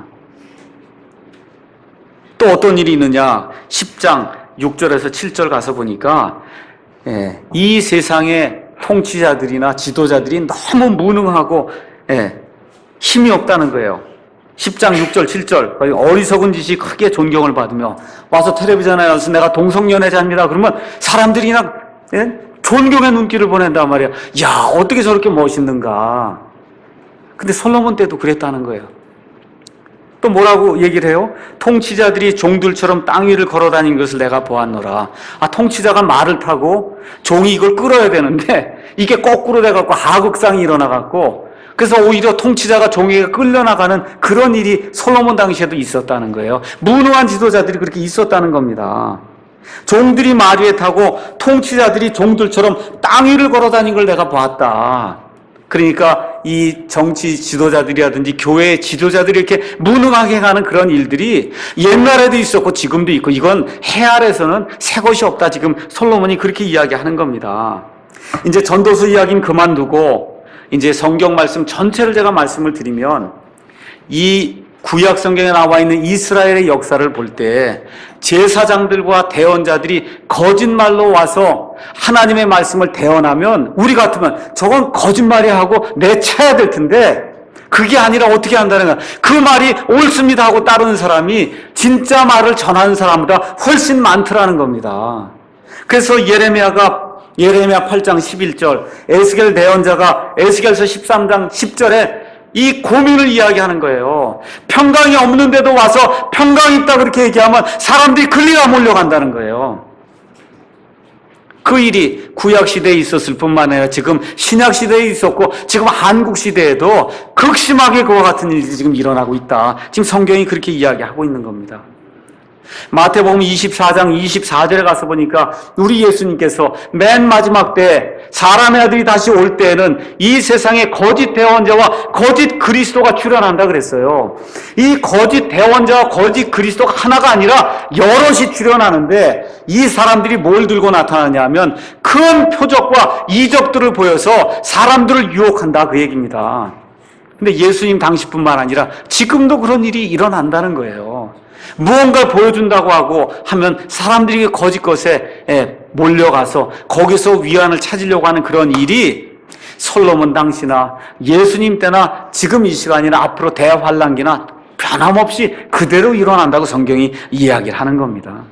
또 어떤 일이 있느냐. 십 장 육 절에서 칠 절 가서 보니까 이 세상의 통치자들이나 지도자들이 너무 무능하고 힘이 없다는 거예요. 십 장 육 절 칠 절 어리석은 짓이 크게 존경을 받으며 와서 텔레비전에 나와서 내가 동성연애자입니다 그러면 사람들이 그냥 예? 존경의 눈길을 보낸단 말이야. 야, 어떻게 저렇게 멋있는가. 근데 솔로몬 때도 그랬다는 거예요. 또 뭐라고 얘기를 해요? 통치자들이 종들처럼 땅 위를 걸어다니는 것을 내가 보았노라. 아, 통치자가 말을 타고 종이 이걸 끌어야 되는데 이게 거꾸로 돼갖고 하극상이 일어나갖고 그래서 오히려 통치자가 종에게 끌려나가는 그런 일이 솔로몬 당시에도 있었다는 거예요. 무능한 지도자들이 그렇게 있었다는 겁니다. 종들이 말 위에 타고 통치자들이 종들처럼 땅 위를 걸어다니는 걸 내가 보았다. 그러니까 이 정치 지도자들이라든지 교회 지도자들이 이렇게 무능하게 가는 그런 일들이 옛날에도 있었고 지금도 있고 이건 해 아래서는 새 것이 없다. 지금 솔로몬이 그렇게 이야기하는 겁니다. 이제 전도서 이야기는 그만두고 이제 성경 말씀 전체를 제가 말씀을 드리면 이 구약 성경에 나와 있는 이스라엘의 역사를 볼 때 제사장들과 대언자들이 거짓말로 와서 하나님의 말씀을 대언하면 우리 같으면 저건 거짓말이야 하고 내쳐야 될 텐데 그게 아니라 어떻게 한다는 거야. 그 말이 옳습니다 하고 따르는 사람이 진짜 말을 전하는 사람보다 훨씬 많더라는 겁니다. 그래서 예레미야가 예레미야 팔 장 십일 절, 에스겔 대언자가 에스겔서 십삼 장 십 절에 이 고민을 이야기하는 거예요. 평강이 없는데도 와서 평강이 있다 그렇게 얘기하면 사람들이 글리가 몰려간다는 거예요. 그 일이 구약시대에 있었을 뿐만 아니라 지금 신약시대에 있었고 지금 한국시대에도 극심하게 그와 같은 일이 지금 일어나고 있다. 지금 성경이 그렇게 이야기하고 있는 겁니다. 마태복음 이십사 장 이십사 절에 가서 보니까 우리 예수님께서 맨 마지막 때 사람의 아들이 다시 올 때에는 이 세상에 거짓 대원자와 거짓 그리스도가 출현한다 그랬어요. 이 거짓 대원자와 거짓 그리스도가 하나가 아니라 여럿이 출현하는데 이 사람들이 뭘 들고 나타나냐 하면 큰 표적과 이적들을 보여서 사람들을 유혹한다 그 얘기입니다. 근데 예수님 당시뿐만 아니라 지금도 그런 일이 일어난다는 거예요. 무언가를 보여준다고 하고 하면 사람들이 거짓 것에 몰려가서 거기서 위안을 찾으려고 하는 그런 일이 솔로몬 당시나 예수님 때나 지금 이 시간이나 앞으로 대환란기나 변함없이 그대로 일어난다고 성경이 이야기를 하는 겁니다.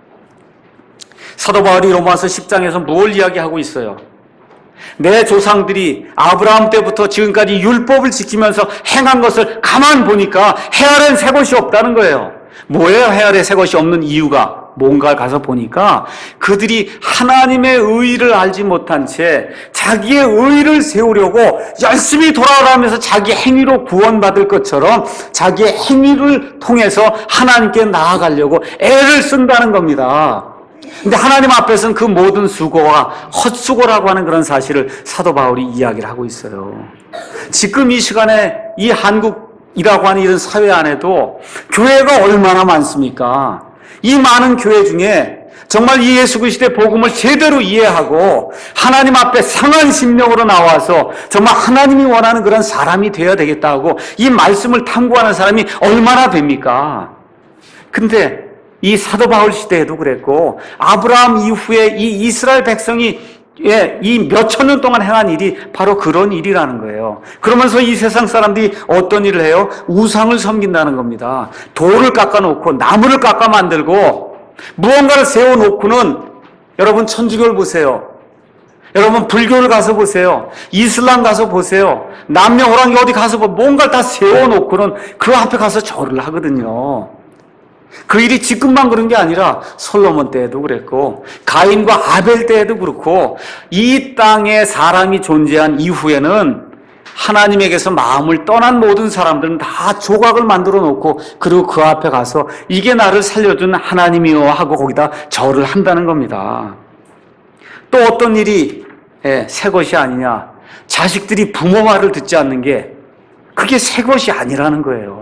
사도 바울이 로마서 십 장에서 뭘 이야기하고 있어요? 내 조상들이 아브라함 때부터 지금까지 율법을 지키면서 행한 것을 가만 보니까 해 아래는 새 것이 없다는 거예요. 뭐예요? 해 아래 새 것이 없는 이유가 뭔가 가서 보니까 그들이 하나님의 의의를 알지 못한 채 자기의 의의를 세우려고 열심히 돌아가면서 자기 행위로 구원받을 것처럼 자기의 행위를 통해서 하나님께 나아가려고 애를 쓴다는 겁니다. 근데 하나님 앞에서는 그 모든 수고가 헛수고라고 하는 그런 사실을 사도 바울이 이야기를 하고 있어요. 지금 이 시간에 이 한국이라고 하는 이런 사회 안에도 교회가 얼마나 많습니까? 이 많은 교회 중에 정말 이 예수 그리스도의 복음을 제대로 이해하고 하나님 앞에 상한 심령으로 나와서 정말 하나님이 원하는 그런 사람이 되어야 되겠다고 이 말씀을 탐구하는 사람이 얼마나 됩니까? 근데 이 사도 바울 시대에도 그랬고 아브라함 이후에 이 이스라엘 백성이 예, 이 몇천 년 동안 행한 일이 바로 그런 일이라는 거예요. 그러면서 이 세상 사람들이 어떤 일을 해요? 우상을 섬긴다는 겁니다. 돌을 깎아놓고 나무를 깎아 만들고 무언가를 세워놓고는 여러분 천주교를 보세요. 여러분 불교를 가서 보세요. 이슬람 가서 보세요. 남녀 호랑이 어디 가서 보면 뭔가를 다 세워놓고는 그 앞에 가서 절을 하거든요. 그 일이 지금만 그런 게 아니라 솔로몬 때에도 그랬고 가인과 아벨 때에도 그렇고 이 땅에 사람이 존재한 이후에는 하나님에게서 마음을 떠난 모든 사람들은 다 조각을 만들어 놓고 그리고 그 앞에 가서 이게 나를 살려준 하나님이요 하고 거기다 절을 한다는 겁니다. 또 어떤 일이 새 것이 아니냐, 자식들이 부모 말을 듣지 않는 게 그게 새 것이 아니라는 거예요.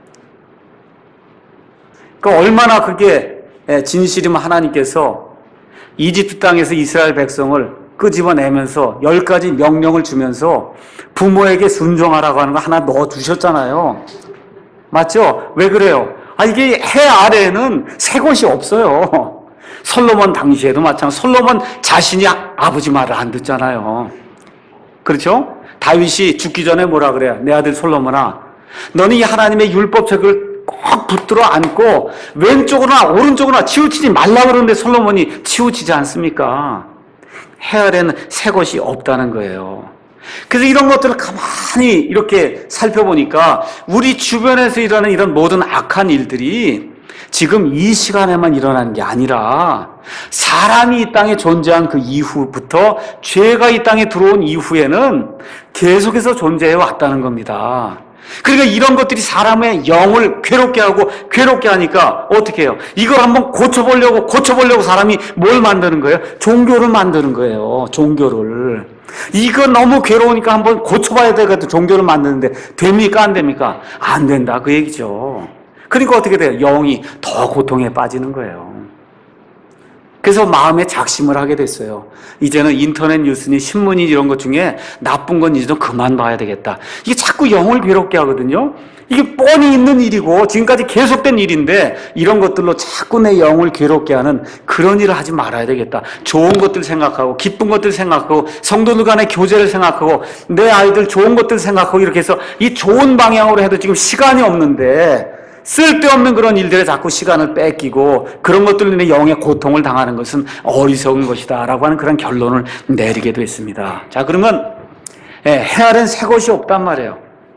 그러니까 얼마나 그게 진실이면 하나님께서 이집트 땅에서 이스라엘 백성을 끄집어내면서 열 가지 명령을 주면서 부모에게 순종하라고 하는 거 하나 넣어두셨잖아요. 맞죠? 왜 그래요? 아, 이게 해 아래에는 새 것이 없어요. 솔로몬 당시에도 마찬가지. 솔로몬 자신이 아버지 말을 안 듣잖아요. 그렇죠? 다윗이 죽기 전에 뭐라 그래요? 내 아들 솔로몬아, 너는 이 하나님의 율법책을 꼭 붙들어 안고 왼쪽으로나 오른쪽으로나 치우치지 말라 그러는데 솔로몬이 치우치지 않습니까? 해 아래는 새 것이 없다는 거예요. 그래서 이런 것들을 가만히 이렇게 살펴보니까 우리 주변에서 일어나는 이런 모든 악한 일들이 지금 이 시간에만 일어나는 게 아니라 사람이 이 땅에 존재한 그 이후부터 죄가 이 땅에 들어온 이후에는 계속해서 존재해 왔다는 겁니다. 그러니까 이런 것들이 사람의 영을 괴롭게 하고 괴롭게 하니까 어떻게 해요? 이걸 한번 고쳐보려고 고쳐보려고 사람이 뭘 만드는 거예요? 종교를 만드는 거예요. 종교를. 이거 너무 괴로우니까 한번 고쳐봐야 되거든. 종교를 만드는데 됩니까? 안 됩니까? 안 된다 그 얘기죠. 그러니까 어떻게 돼요? 영이 더 고통에 빠지는 거예요. 그래서 마음에 작심을 하게 됐어요. 이제는 인터넷 뉴스니 신문이 이런 것 중에 나쁜 건 이제 좀 그만 봐야 되겠다. 이게 자꾸 영을 괴롭게 하거든요. 이게 뻔히 있는 일이고 지금까지 계속된 일인데 이런 것들로 자꾸 내 영을 괴롭게 하는 그런 일을 하지 말아야 되겠다. 좋은 것들 생각하고 기쁜 것들 생각하고 성도들 간의 교제를 생각하고 내 아이들 좋은 것들 생각하고 이렇게 해서 이 좋은 방향으로 해도 지금 시간이 없는데 쓸데없는 그런 일들에 자꾸 시간을 뺏기고 그런 것들로 인해 영의 고통을 당하는 것은 어리석은 것이다 라고 하는 그런 결론을 내리게 됐습니다. 자, 그러면 예, 해 아래는 새 것이 없단 말이에요.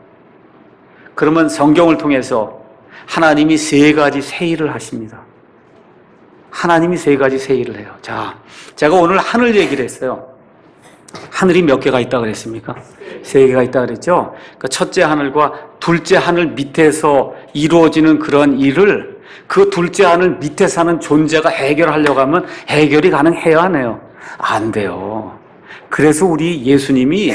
그러면 성경을 통해서 하나님이 세 가지 새 일을 하십니다. 하나님이 세 가지 새 일을 해요. 자, 제가 오늘 하늘 얘기를 했어요. 하늘이 몇 개가 있다 그랬습니까? 세 개가 있다 그랬죠? 그 첫째 하늘과 둘째 하늘 밑에서 이루어지는 그런 일을 그 둘째 하늘 밑에 사는 존재가 해결하려고 하면 해결이 가능해요, 안 해요? 안 돼요. 그래서 우리 예수님이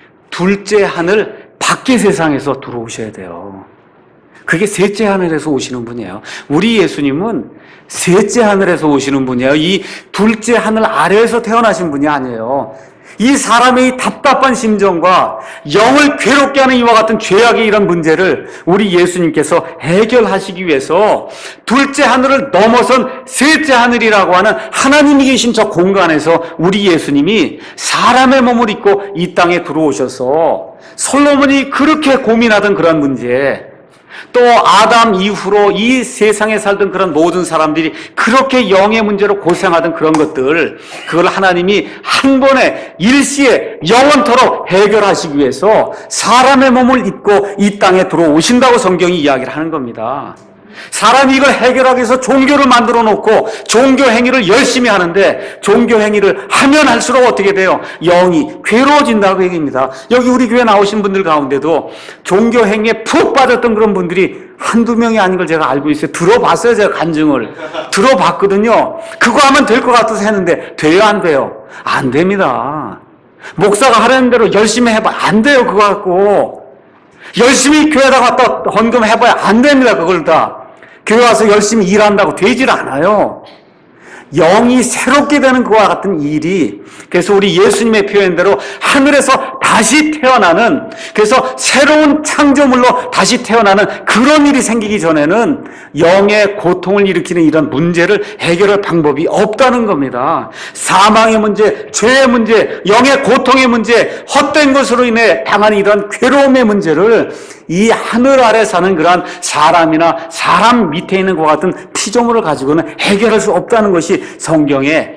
둘째 하늘 밖의 세상에서 들어오셔야 돼요. 그게 셋째 하늘에서 오시는 분이에요. 우리 예수님은 셋째 하늘에서 오시는 분이에요. 이 둘째 하늘 아래에서 태어나신 분이 아니에요. 이 사람의 이 답답한 심정과 영을 괴롭게 하는 이와 같은 죄악의 이런 문제를 우리 예수님께서 해결하시기 위해서 둘째 하늘을 넘어선 셋째 하늘이라고 하는 하나님이 계신 저 공간에서 우리 예수님이 사람의 몸을 입고 이 땅에 들어오셔서 솔로몬이 그렇게 고민하던 그런 문제, 또 아담 이후로 이 세상에 살던 그런 모든 사람들이 그렇게 영의 문제로 고생하던 그런 것들, 그걸 하나님이 한 번에 일시에 영원토록 해결하시기 위해서 사람의 몸을 입고 이 땅에 들어오신다고 성경이 이야기를 하는 겁니다. 사람이 이걸 해결하기 위해서 종교를 만들어 놓고 종교 행위를 열심히 하는데 종교 행위를 하면 할수록 어떻게 돼요? 영이 괴로워진다고 얘기입니다. 여기 우리 교회 나오신 분들 가운데도 종교 행위에 푹 빠졌던 그런 분들이 한두 명이 아닌 걸 제가 알고 있어요. 들어봤어요. 제가 간증을 들어봤거든요. 그거 하면 될 것 같아서 했는데 돼요, 안 돼요? 안 됩니다. 목사가 하라는 대로 열심히 해봐. 안 돼요, 그거 갖고. 열심히 교회에다 갖다 헌금해봐야 안 됩니다, 그걸 다. 교회 와서 열심히 일한다고 되질 않아요. 영이 새롭게 되는 그와 같은 일이, 그래서 우리 예수님의 표현대로 하늘에서 다시 태어나는, 그래서 새로운 창조물로 다시 태어나는 그런 일이 생기기 전에는 영의 고통을 일으키는 이런 문제를 해결할 방법이 없다는 겁니다. 사망의 문제, 죄의 문제, 영의 고통의 문제, 헛된 것으로 인해 당하는 이런 괴로움의 문제를 이 하늘 아래 사는 그러한 사람이나 사람 밑에 있는 것 같은 피조물을 가지고는 해결할 수 없다는 것이 성경의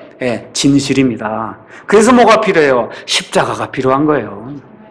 진실입니다. 그래서 뭐가 필요해요? 십자가가 필요한 거예요.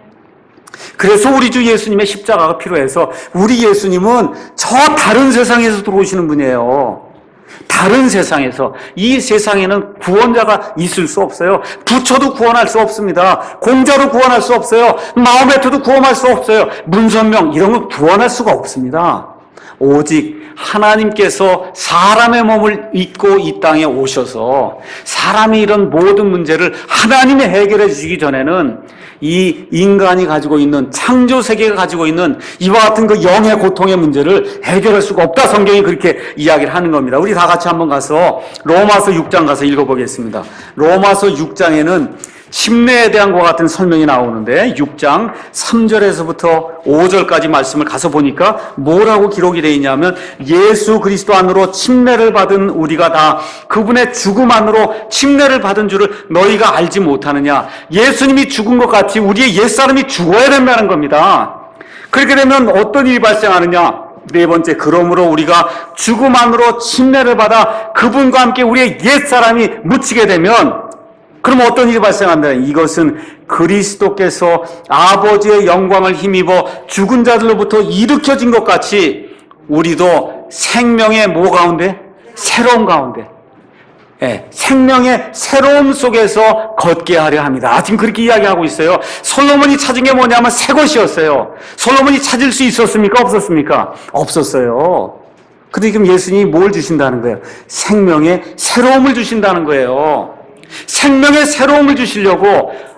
그래서 우리 주 예수님의 십자가가 필요해서 우리 예수님은 저 다른 세상에서 들어오시는 분이에요. 다른 세상에서. 이 세상에는 구원자가 있을 수 없어요. 부처도 구원할 수 없습니다. 공자도 구원할 수 없어요. 마호메트도 구원할 수 없어요. 문선명 이런 거 구원할 수가 없습니다. 오직 하나님께서 사람의 몸을 입고 이 땅에 오셔서 사람이 이런 모든 문제를 하나님이 해결해 주시기 전에는 이 인간이 가지고 있는, 창조 세계가 가지고 있는 이와 같은 그 영의 고통의 문제를 해결할 수가 없다. 성경이 그렇게 이야기를 하는 겁니다. 우리 다 같이 한번 가서 로마서 육 장 가서 읽어보겠습니다. 로마서 육 장에는 침례에 대한 것과 같은 설명이 나오는데 육 장 삼 절에서부터 오 절까지 말씀을 가서 보니까 뭐라고 기록이 되어 있냐면, 예수 그리스도 안으로 침례를 받은 우리가 다 그분의 죽음 안으로 침례를 받은 줄을 너희가 알지 못하느냐. 예수님이 죽은 것 같이 우리의 옛사람이 죽어야 된다는 겁니다. 그렇게 되면 어떤 일이 발생하느냐. 네 번째, 그러므로 우리가 죽음 안으로 침례를 받아 그분과 함께 우리의 옛사람이 묻히게 되면, 그럼 어떤 일이 발생한다? 이것은 그리스도께서 아버지의 영광을 힘입어 죽은 자들로부터 일으켜진 것 같이 우리도 생명의 뭐 가운데? 새로운 가운데. 예, 생명의 새로움 속에서 걷게 하려 합니다. 지금 그렇게 이야기하고 있어요. 솔로몬이 찾은 게 뭐냐면 새 것이었어요. 솔로몬이 찾을 수 있었습니까? 없었습니까? 없었어요. 근데 지금 예수님이 뭘 주신다는 거예요? 생명의 새로움을 주신다는 거예요. 생명의 새로움을 주시려고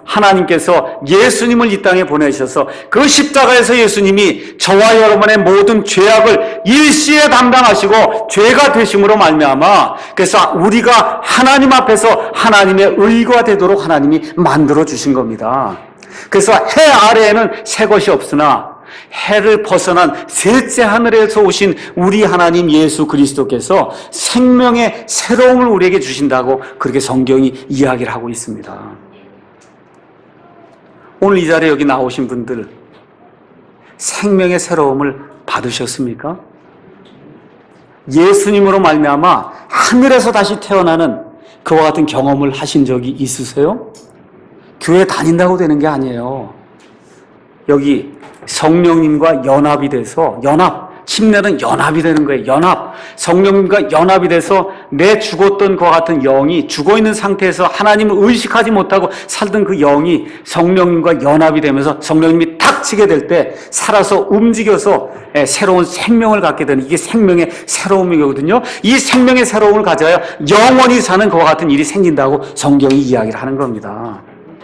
하나님께서 예수님을 이 땅에 보내셔서 그 십자가에서 예수님이 저와 여러분의 모든 죄악을 일시에 담당하시고 죄가 되심으로 말미암아 그래서 우리가 하나님 앞에서 하나님의 의가 되도록 하나님이 만들어 주신 겁니다. 그래서 해 아래에는 새 것이 없으나 해를 벗어난 셋째 하늘에서 오신 우리 하나님 예수 그리스도께서 생명의 새로움을 우리에게 주신다고 그렇게 성경이 이야기를 하고 있습니다. 오늘 이 자리에 여기 나오신 분들 생명의 새로움을 받으셨습니까? 예수님으로 말미암아 하늘에서 다시 태어나는 그와 같은 경험을 하신 적이 있으세요? 교회 다닌다고 되는 게 아니에요. 여기 성령님과 연합이 돼서 연합, 침례는 연합이 되는 거예요. 연합. 성령님과 연합이 돼서 내 죽었던 그와 같은 영이 죽어있는 상태에서 하나님을 의식하지 못하고 살던 그 영이 성령님과 연합이 되면서 성령님이 탁 치게 될 때 살아서 움직여서 새로운 생명을 갖게 되는 이게 생명의 새로움이거든요. 이 생명의 새로움을 가져야 영원히 사는 그와 같은 일이 생긴다고 성경이 이야기를 하는 겁니다.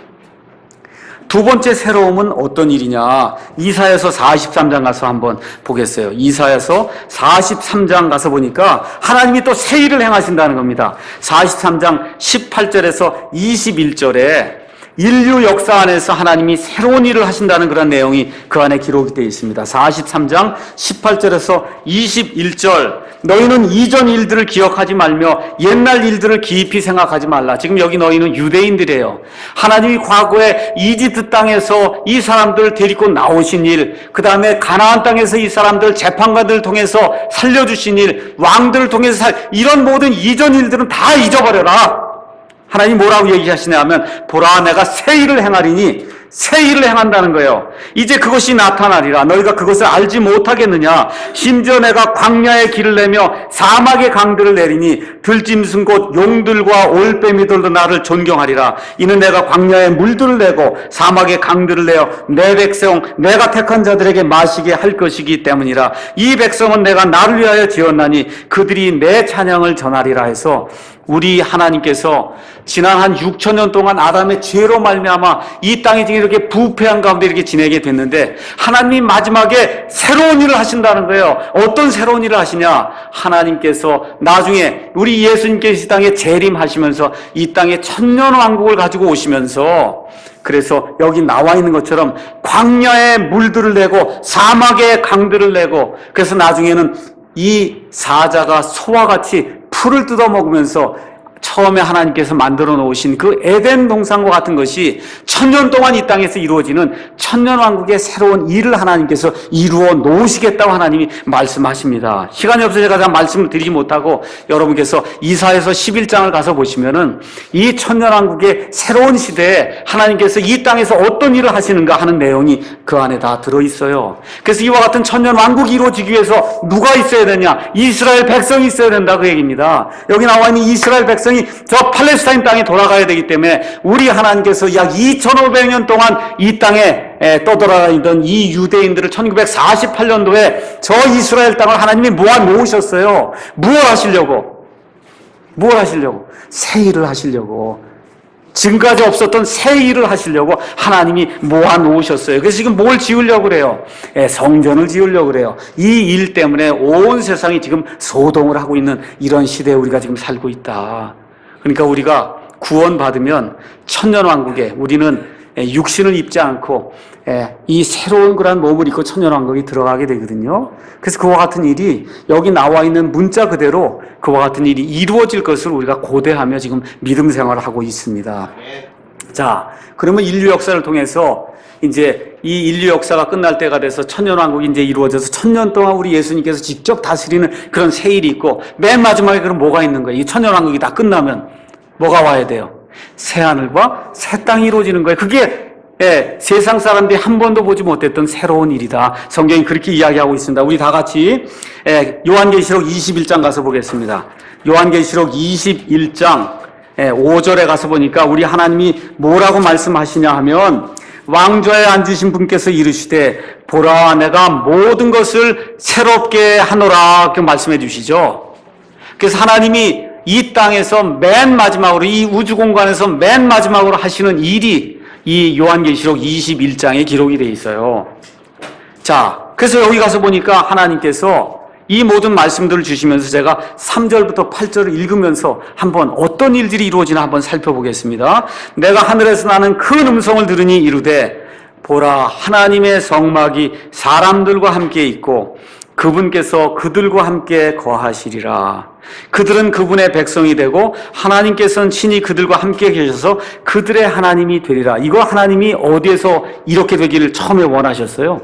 두 번째 새로움은 어떤 일이냐? 이사야서 사십삼 장 가서 한번 보겠어요. 이사야서 사십삼 장 가서 보니까 하나님이 또 새 일을 행하신다는 겁니다. 사십삼 장 십팔 절에서 이십일 절에 인류 역사 안에서 하나님이 새로운 일을 하신다는 그런 내용이 그 안에 기록이 되어 있습니다. 사십삼 장 십팔 절에서 이십일 절 너희는 이전 일들을 기억하지 말며 옛날 일들을 깊이 생각하지 말라. 지금 여기 너희는 유대인들이에요. 하나님이 과거에 이집트 땅에서 이 사람들을 데리고 나오신 일, 그 다음에 가나안 땅에서 이 사람들 재판관들을 통해서 살려주신 일, 왕들을 통해서 살 이런 모든 이전 일들은 다 잊어버려라. 하나님 뭐라고 얘기하시냐면 보라 내가 새 일을 행하리니 새 일을 행한다는 거예요. 이제 그것이 나타나리라. 너희가 그것을 알지 못하겠느냐. 심지어 내가 광야에 길을 내며 사막에 강들을 내리니 들짐승 곧 용들과 올빼미들도 나를 존경하리라. 이는 내가 광야에 물들을 내고 사막에 강들을 내어 내 백성 내가 택한 자들에게 마시게 할 것이기 때문이라. 이 백성은 내가 나를 위하여 지었나니 그들이 내 찬양을 전하리라 해서 우리 하나님께서 지난 한 육천 년 동안 아담의 죄로 말미암아 이 땅이 지금 이렇게 부패한 가운데 이렇게 지내게 됐는데 하나님 마지막에 새로운 일을 하신다는 거예요. 어떤 새로운 일을 하시냐? 하나님께서 나중에 우리 예수님께서 이 땅에 재림하시면서 이 땅에 천년 왕국을 가지고 오시면서 그래서 여기 나와 있는 것처럼 광야에 물들을 내고 사막에 강들을 내고 그래서 나중에는 이 사자가 소와 같이 풀을 뜯어먹으면서 처음에 하나님께서 만들어 놓으신 그 에덴 동산과 같은 것이 천년 동안 이 땅에서 이루어지는 천년왕국의 새로운 일을 하나님께서 이루어 놓으시겠다고 하나님이 말씀하십니다. 시간이 없어서 제가 다 말씀을 드리지 못하고 여러분께서 이사야서 십일 장을 가서 보시면은 이 천년왕국의 새로운 시대에 하나님께서 이 땅에서 어떤 일을 하시는가 하는 내용이 그 안에 다 들어있어요. 그래서 이와 같은 천년왕국이 이루어지기 위해서 누가 있어야 되냐? 이스라엘 백성이 있어야 된다 그 얘기입니다. 여기 나와 있는 이스라엘 백성 저 팔레스타인 땅에 돌아가야 되기 때문에 우리 하나님께서 약 이천오백 년 동안 이 땅에 떠돌아다니던 이 유대인들을 천구백사십팔 년도에 저 이스라엘 땅을 하나님이 모아 놓으셨어요. 무엇 하시려고? 무엇 하시려고? 새 일을 하시려고. 지금까지 없었던 새 일을 하시려고 하나님이 모아 놓으셨어요. 그래서 지금 뭘 지으려고 그래요? 예, 성전을 지으려고 그래요. 이 일 때문에 온 세상이 지금 소동을 하고 있는 이런 시대에 우리가 지금 살고 있다. 그러니까 우리가 구원받으면 천년왕국에 우리는 육신을 입지 않고 이 새로운 그런 몸을 입고 천년왕국에 들어가게 되거든요. 그래서 그와 같은 일이 여기 나와 있는 문자 그대로 그와 같은 일이 이루어질 것을 우리가 고대하며 지금 믿음 생활을 하고 있습니다. 자, 그러면 인류 역사를 통해서 이제 이 인류 역사가 끝날 때가 돼서 천년왕국이 이제 이루어져서 천년 동안 우리 예수님께서 직접 다스리는 그런 새 일이 있고 맨 마지막에 그럼 뭐가 있는 거예요? 이 천년왕국이 다 끝나면 뭐가 와야 돼요? 새 하늘과 새 땅이 이루어지는 거예요. 그게 예, 세상 사람들이 한 번도 보지 못했던 새로운 일이다. 성경이 그렇게 이야기하고 있습니다. 우리 다 같이 예, 요한계시록 이십일 장 가서 보겠습니다. 요한계시록 이십일 장 예, 오 절에 가서 보니까 우리 하나님이 뭐라고 말씀하시냐 하면 왕좌에 앉으신 분께서 이르시되 보라 내가 모든 것을 새롭게 하노라 이렇게 말씀해 주시죠. 그래서 하나님이 이 땅에서 맨 마지막으로 이 우주 공간에서 맨 마지막으로 하시는 일이 이 요한계시록 이십일 장에 기록이 돼 있어요. 자, 그래서 여기 가서 보니까 하나님께서 이 모든 말씀들을 주시면서 제가 삼 절부터 팔 절을 읽으면서 한번 어떤 일들이 이루어지나 한번 살펴보겠습니다. 내가 하늘에서 나는 큰 음성을 들으니 이르되 보라, 하나님의 성막이 사람들과 함께 있고 그분께서 그들과 함께 거하시리라. 그들은 그분의 백성이 되고 하나님께서는 친히 그들과 함께 계셔서 그들의 하나님이 되리라. 이거 하나님이 어디에서 이렇게 되기를 처음에 원하셨어요?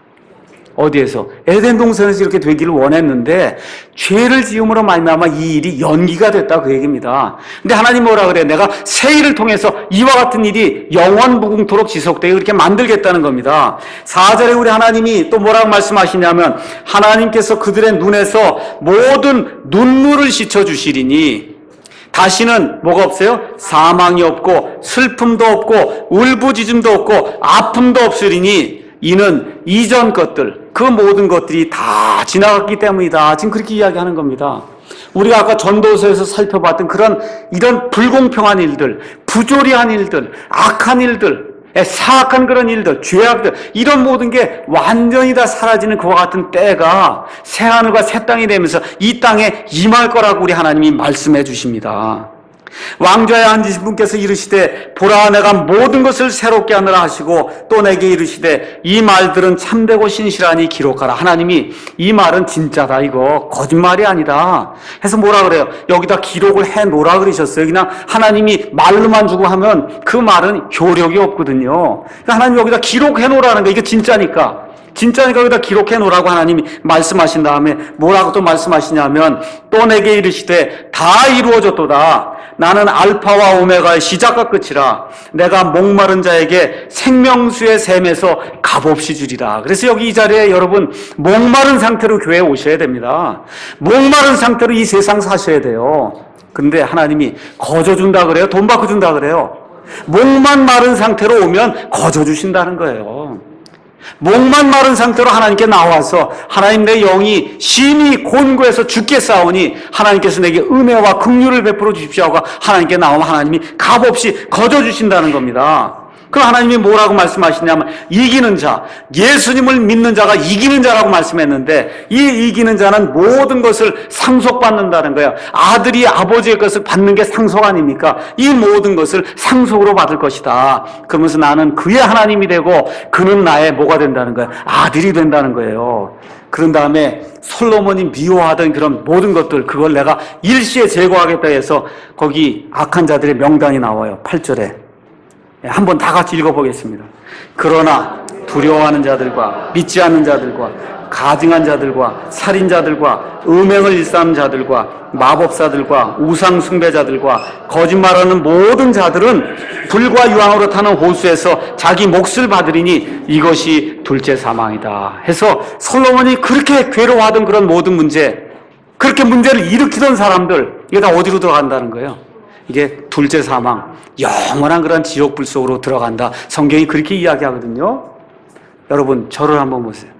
어디에서? 에덴 동산에서 이렇게 되기를 원했는데 죄를 지음으로 말미암아 이 일이 연기가 됐다, 그 얘기입니다. 근데 하나님 뭐라 그래? 내가 새 일을 통해서 이와 같은 일이 영원 무궁토록 지속되게 그렇게 만들겠다는 겁니다. 사 절에 우리 하나님이 또 뭐라고 말씀하시냐면 하나님께서 그들의 눈에서 모든 눈물을 씻어주시리니 다시는 뭐가 없어요? 사망이 없고 슬픔도 없고 울부짖음도 없고 아픔도 없으리니 이는 이전 것들, 그 모든 것들이 다 지나갔기 때문이다. 지금 그렇게 이야기하는 겁니다. 우리가 아까 전도서에서 살펴봤던 그런 이런 불공평한 일들, 부조리한 일들, 악한 일들, 사악한 그런 일들, 죄악들, 이런 모든 게 완전히 다 사라지는 그와 같은 때가 새하늘과 새 땅이 되면서 이 땅에 임할 거라고 우리 하나님이 말씀해 주십니다. 왕좌에 앉으신 분께서 이르시되 보라, 내가 모든 것을 새롭게 하느라 하시고 또 내게 이르시되 이 말들은 참되고 신실하니 기록하라. 하나님이 이 말은 진짜다, 이거 거짓말이 아니다 해서 뭐라 그래요? 여기다 기록을 해 놓으라 그러셨어요. 그냥 하나님이 말로만 주고 하면 그 말은 효력이 없거든요. 그러니까 하나님 여기다 기록해 놓으라는 거, 이게 진짜니까 진짜니까 여기다 기록해 놓으라고 하나님이 말씀하신 다음에 뭐라고 또 말씀하시냐면 또 내게 이르시되 다 이루어졌도다. 나는 알파와 오메가의 시작과 끝이라. 내가 목마른 자에게 생명수의 샘에서 값없이 주리라. 그래서 여기 이 자리에 여러분 목마른 상태로 교회에 오셔야 됩니다. 목마른 상태로 이 세상 사셔야 돼요. 근데 하나님이 거저 준다 그래요? 돈 받고 준다 그래요? 목만 마른 상태로 오면 거저 주신다는 거예요. 목만 마른 상태로 하나님께 나와서 하나님, 내 영이 심히 곤고해서 죽겠사오니 하나님께서 내게 은혜와 긍휼을 베풀어 주십시오 하고 하나님께 나오면 하나님이 값없이 거저 주신다는 겁니다. 그럼 하나님이 뭐라고 말씀하시냐면 이기는 자, 예수님을 믿는 자가 이기는 자라고 말씀했는데 이 이기는 자는 모든 것을 상속받는다는 거예요. 아들이 아버지의 것을 받는 게 상속 아닙니까? 이 모든 것을 상속으로 받을 것이다. 그러면서 나는 그의 하나님이 되고 그는 나의 뭐가 된다는 거예요? 아들이 된다는 거예요. 그런 다음에 솔로몬이 미워하던 그런 모든 것들, 그걸 내가 일시에 제거하겠다 해서 거기 악한 자들의 명단이 나와요. 팔 절에 한번 다 같이 읽어보겠습니다. 그러나 두려워하는 자들과 믿지 않는 자들과 가증한 자들과 살인자들과 음행을 일삼는 자들과 마법사들과 우상 숭배자들과 거짓말하는 모든 자들은 불과 유황으로 타는 호수에서 자기 몫을 받으리니 이것이 둘째 사망이다 해서 솔로몬이 그렇게 괴로워하던 그런 모든 문제, 그렇게 문제를 일으키던 사람들, 이게 다 어디로 들어간다는 거예요? 이게 둘째 사망, 영원한 그런 지옥불 속으로 들어간다. 성경이 그렇게 이야기하거든요. 여러분, 저를 한번 보세요.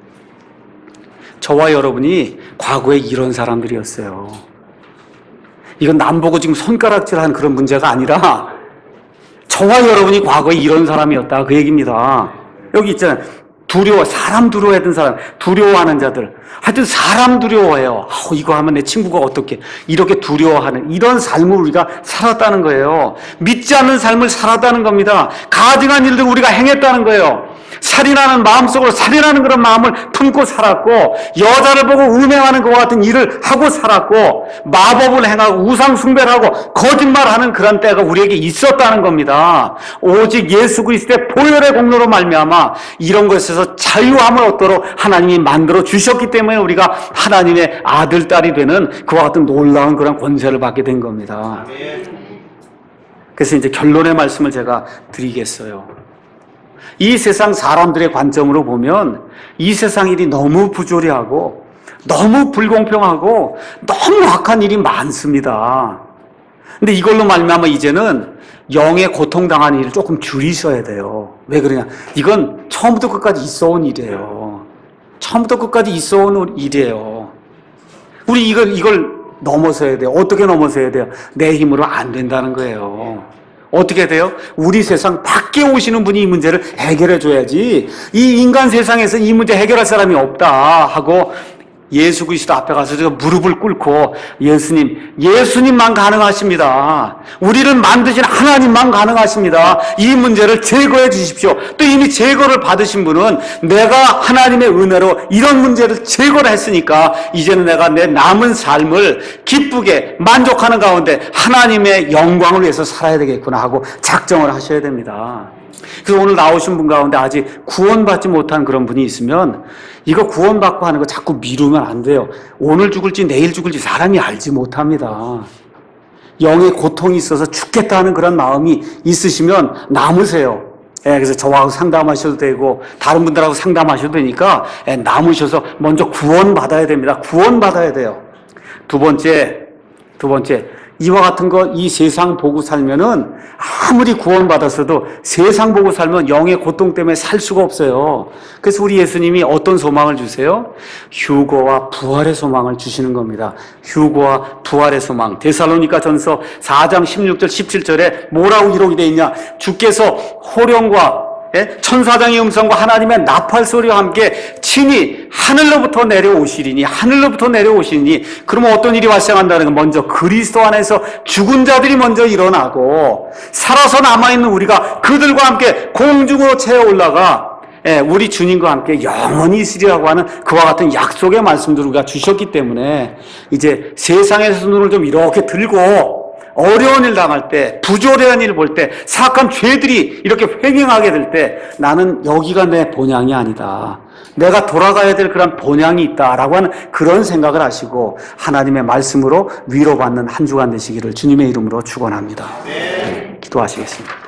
저와 여러분이 과거에 이런 사람들이었어요. 이건 남 보고 지금 손가락질하는 그런 문제가 아니라 저와 여러분이 과거에 이런 사람이었다, 그 얘기입니다. 여기 있잖아요. 두려워, 사람 두려워했던 사람, 두려워하는 자들. 하여튼 사람 두려워해요. 아, 이거 하면 내 친구가 어떻게, 이렇게 두려워하는 이런 삶을 우리가 살았다는 거예요. 믿지 않는 삶을 살았다는 겁니다. 가증한 일들 우리가 행했다는 거예요. 살인하는, 마음속으로 살인하는 그런 마음을 품고 살았고, 여자를 보고 음행하는 것과 같은 일을 하고 살았고, 마법을 행하고 우상 숭배를 하고 거짓말하는 그런 때가 우리에게 있었다는 겁니다. 오직 예수 그리스도의 보혈의 공로로 말미암아 이런 것에서 자유함을 얻도록 하나님이 만들어 주셨기 때문에 우리가 하나님의 아들, 딸이 되는 그와 같은 놀라운 그런 권세를 받게 된 겁니다. 그래서 이제 결론의 말씀을 제가 드리겠어요. 이 세상 사람들의 관점으로 보면 이 세상 일이 너무 부조리하고 너무 불공평하고 너무 악한 일이 많습니다. 근데 이걸로 말미암아 이제는 영의 고통당하는 일을 조금 줄이셔야 돼요. 왜 그러냐? 이건 처음부터 끝까지 있어온 일이에요. 처음부터 끝까지 있어온 일이에요. 우리 이걸, 이걸 넘어서야 돼요. 어떻게 넘어서야 돼요? 내 힘으로 안 된다는 거예요. 어떻게 돼요? 우리 세상 밖에 오시는 분이 이 문제를 해결해 줘야지, 이 인간 세상에서 이 문제 해결할 사람이 없다 하고 예수 그리스도 앞에 가서 제가 무릎을 꿇고, 예수님, 예수님만 가능하십니다. 우리를 만드신 하나님만 가능하십니다. 이 문제를 제거해 주십시오. 또 이미 제거를 받으신 분은 내가 하나님의 은혜로 이런 문제를 제거를 했으니까 이제는 내가 내 남은 삶을 기쁘게 만족하는 가운데 하나님의 영광을 위해서 살아야 되겠구나 하고 작정을 하셔야 됩니다. 그래서 오늘 나오신 분 가운데 아직 구원받지 못한 그런 분이 있으면 이거 구원받고 하는 거 자꾸 미루면 안 돼요. 오늘 죽을지 내일 죽을지 사람이 알지 못합니다. 영의 고통이 있어서 죽겠다는 그런 마음이 있으시면 남으세요. 예, 그래서 저하고 상담하셔도 되고 다른 분들하고 상담하셔도 되니까 예, 남으셔서 먼저 구원받아야 됩니다. 구원받아야 돼요. 두 번째, 두 번째 이와 같은 거 이 세상 보고 살면은 아무리 구원받았어도 세상 보고 살면 영의 고통 때문에 살 수가 없어요. 그래서 우리 예수님이 어떤 소망을 주세요? 휴거와 부활의 소망을 주시는 겁니다. 휴거와 부활의 소망. 데살로니가 전서 사 장 십육 절 십칠 절에 뭐라고 기록이 되어 있냐? 주께서 호령과 예? 천사장의 음성과 하나님의 나팔 소리와 함께 친히 하늘로부터 내려오시리니, 하늘로부터 내려오시니, 그러면 어떤 일이 발생한다는 건 먼저 그리스도 안에서 죽은 자들이 먼저 일어나고 살아서 남아있는 우리가 그들과 함께 공중으로 채워 올라가 예, 우리 주님과 함께 영원히 있으리라고 하는 그와 같은 약속의 말씀들을 우리가 주셨기 때문에 이제 세상에서 눈을 좀 이렇게 들고 어려운 일 당할 때, 부조리한 일 볼 때, 사악한 죄들이 이렇게 횡행하게 될 때 나는 여기가 내 본향이 아니다, 내가 돌아가야 될 그런 본향이 있다라고 하는 그런 생각을 하시고 하나님의 말씀으로 위로받는 한 주간 되시기를 주님의 이름으로 축원합니다. 네, 기도하시겠습니다.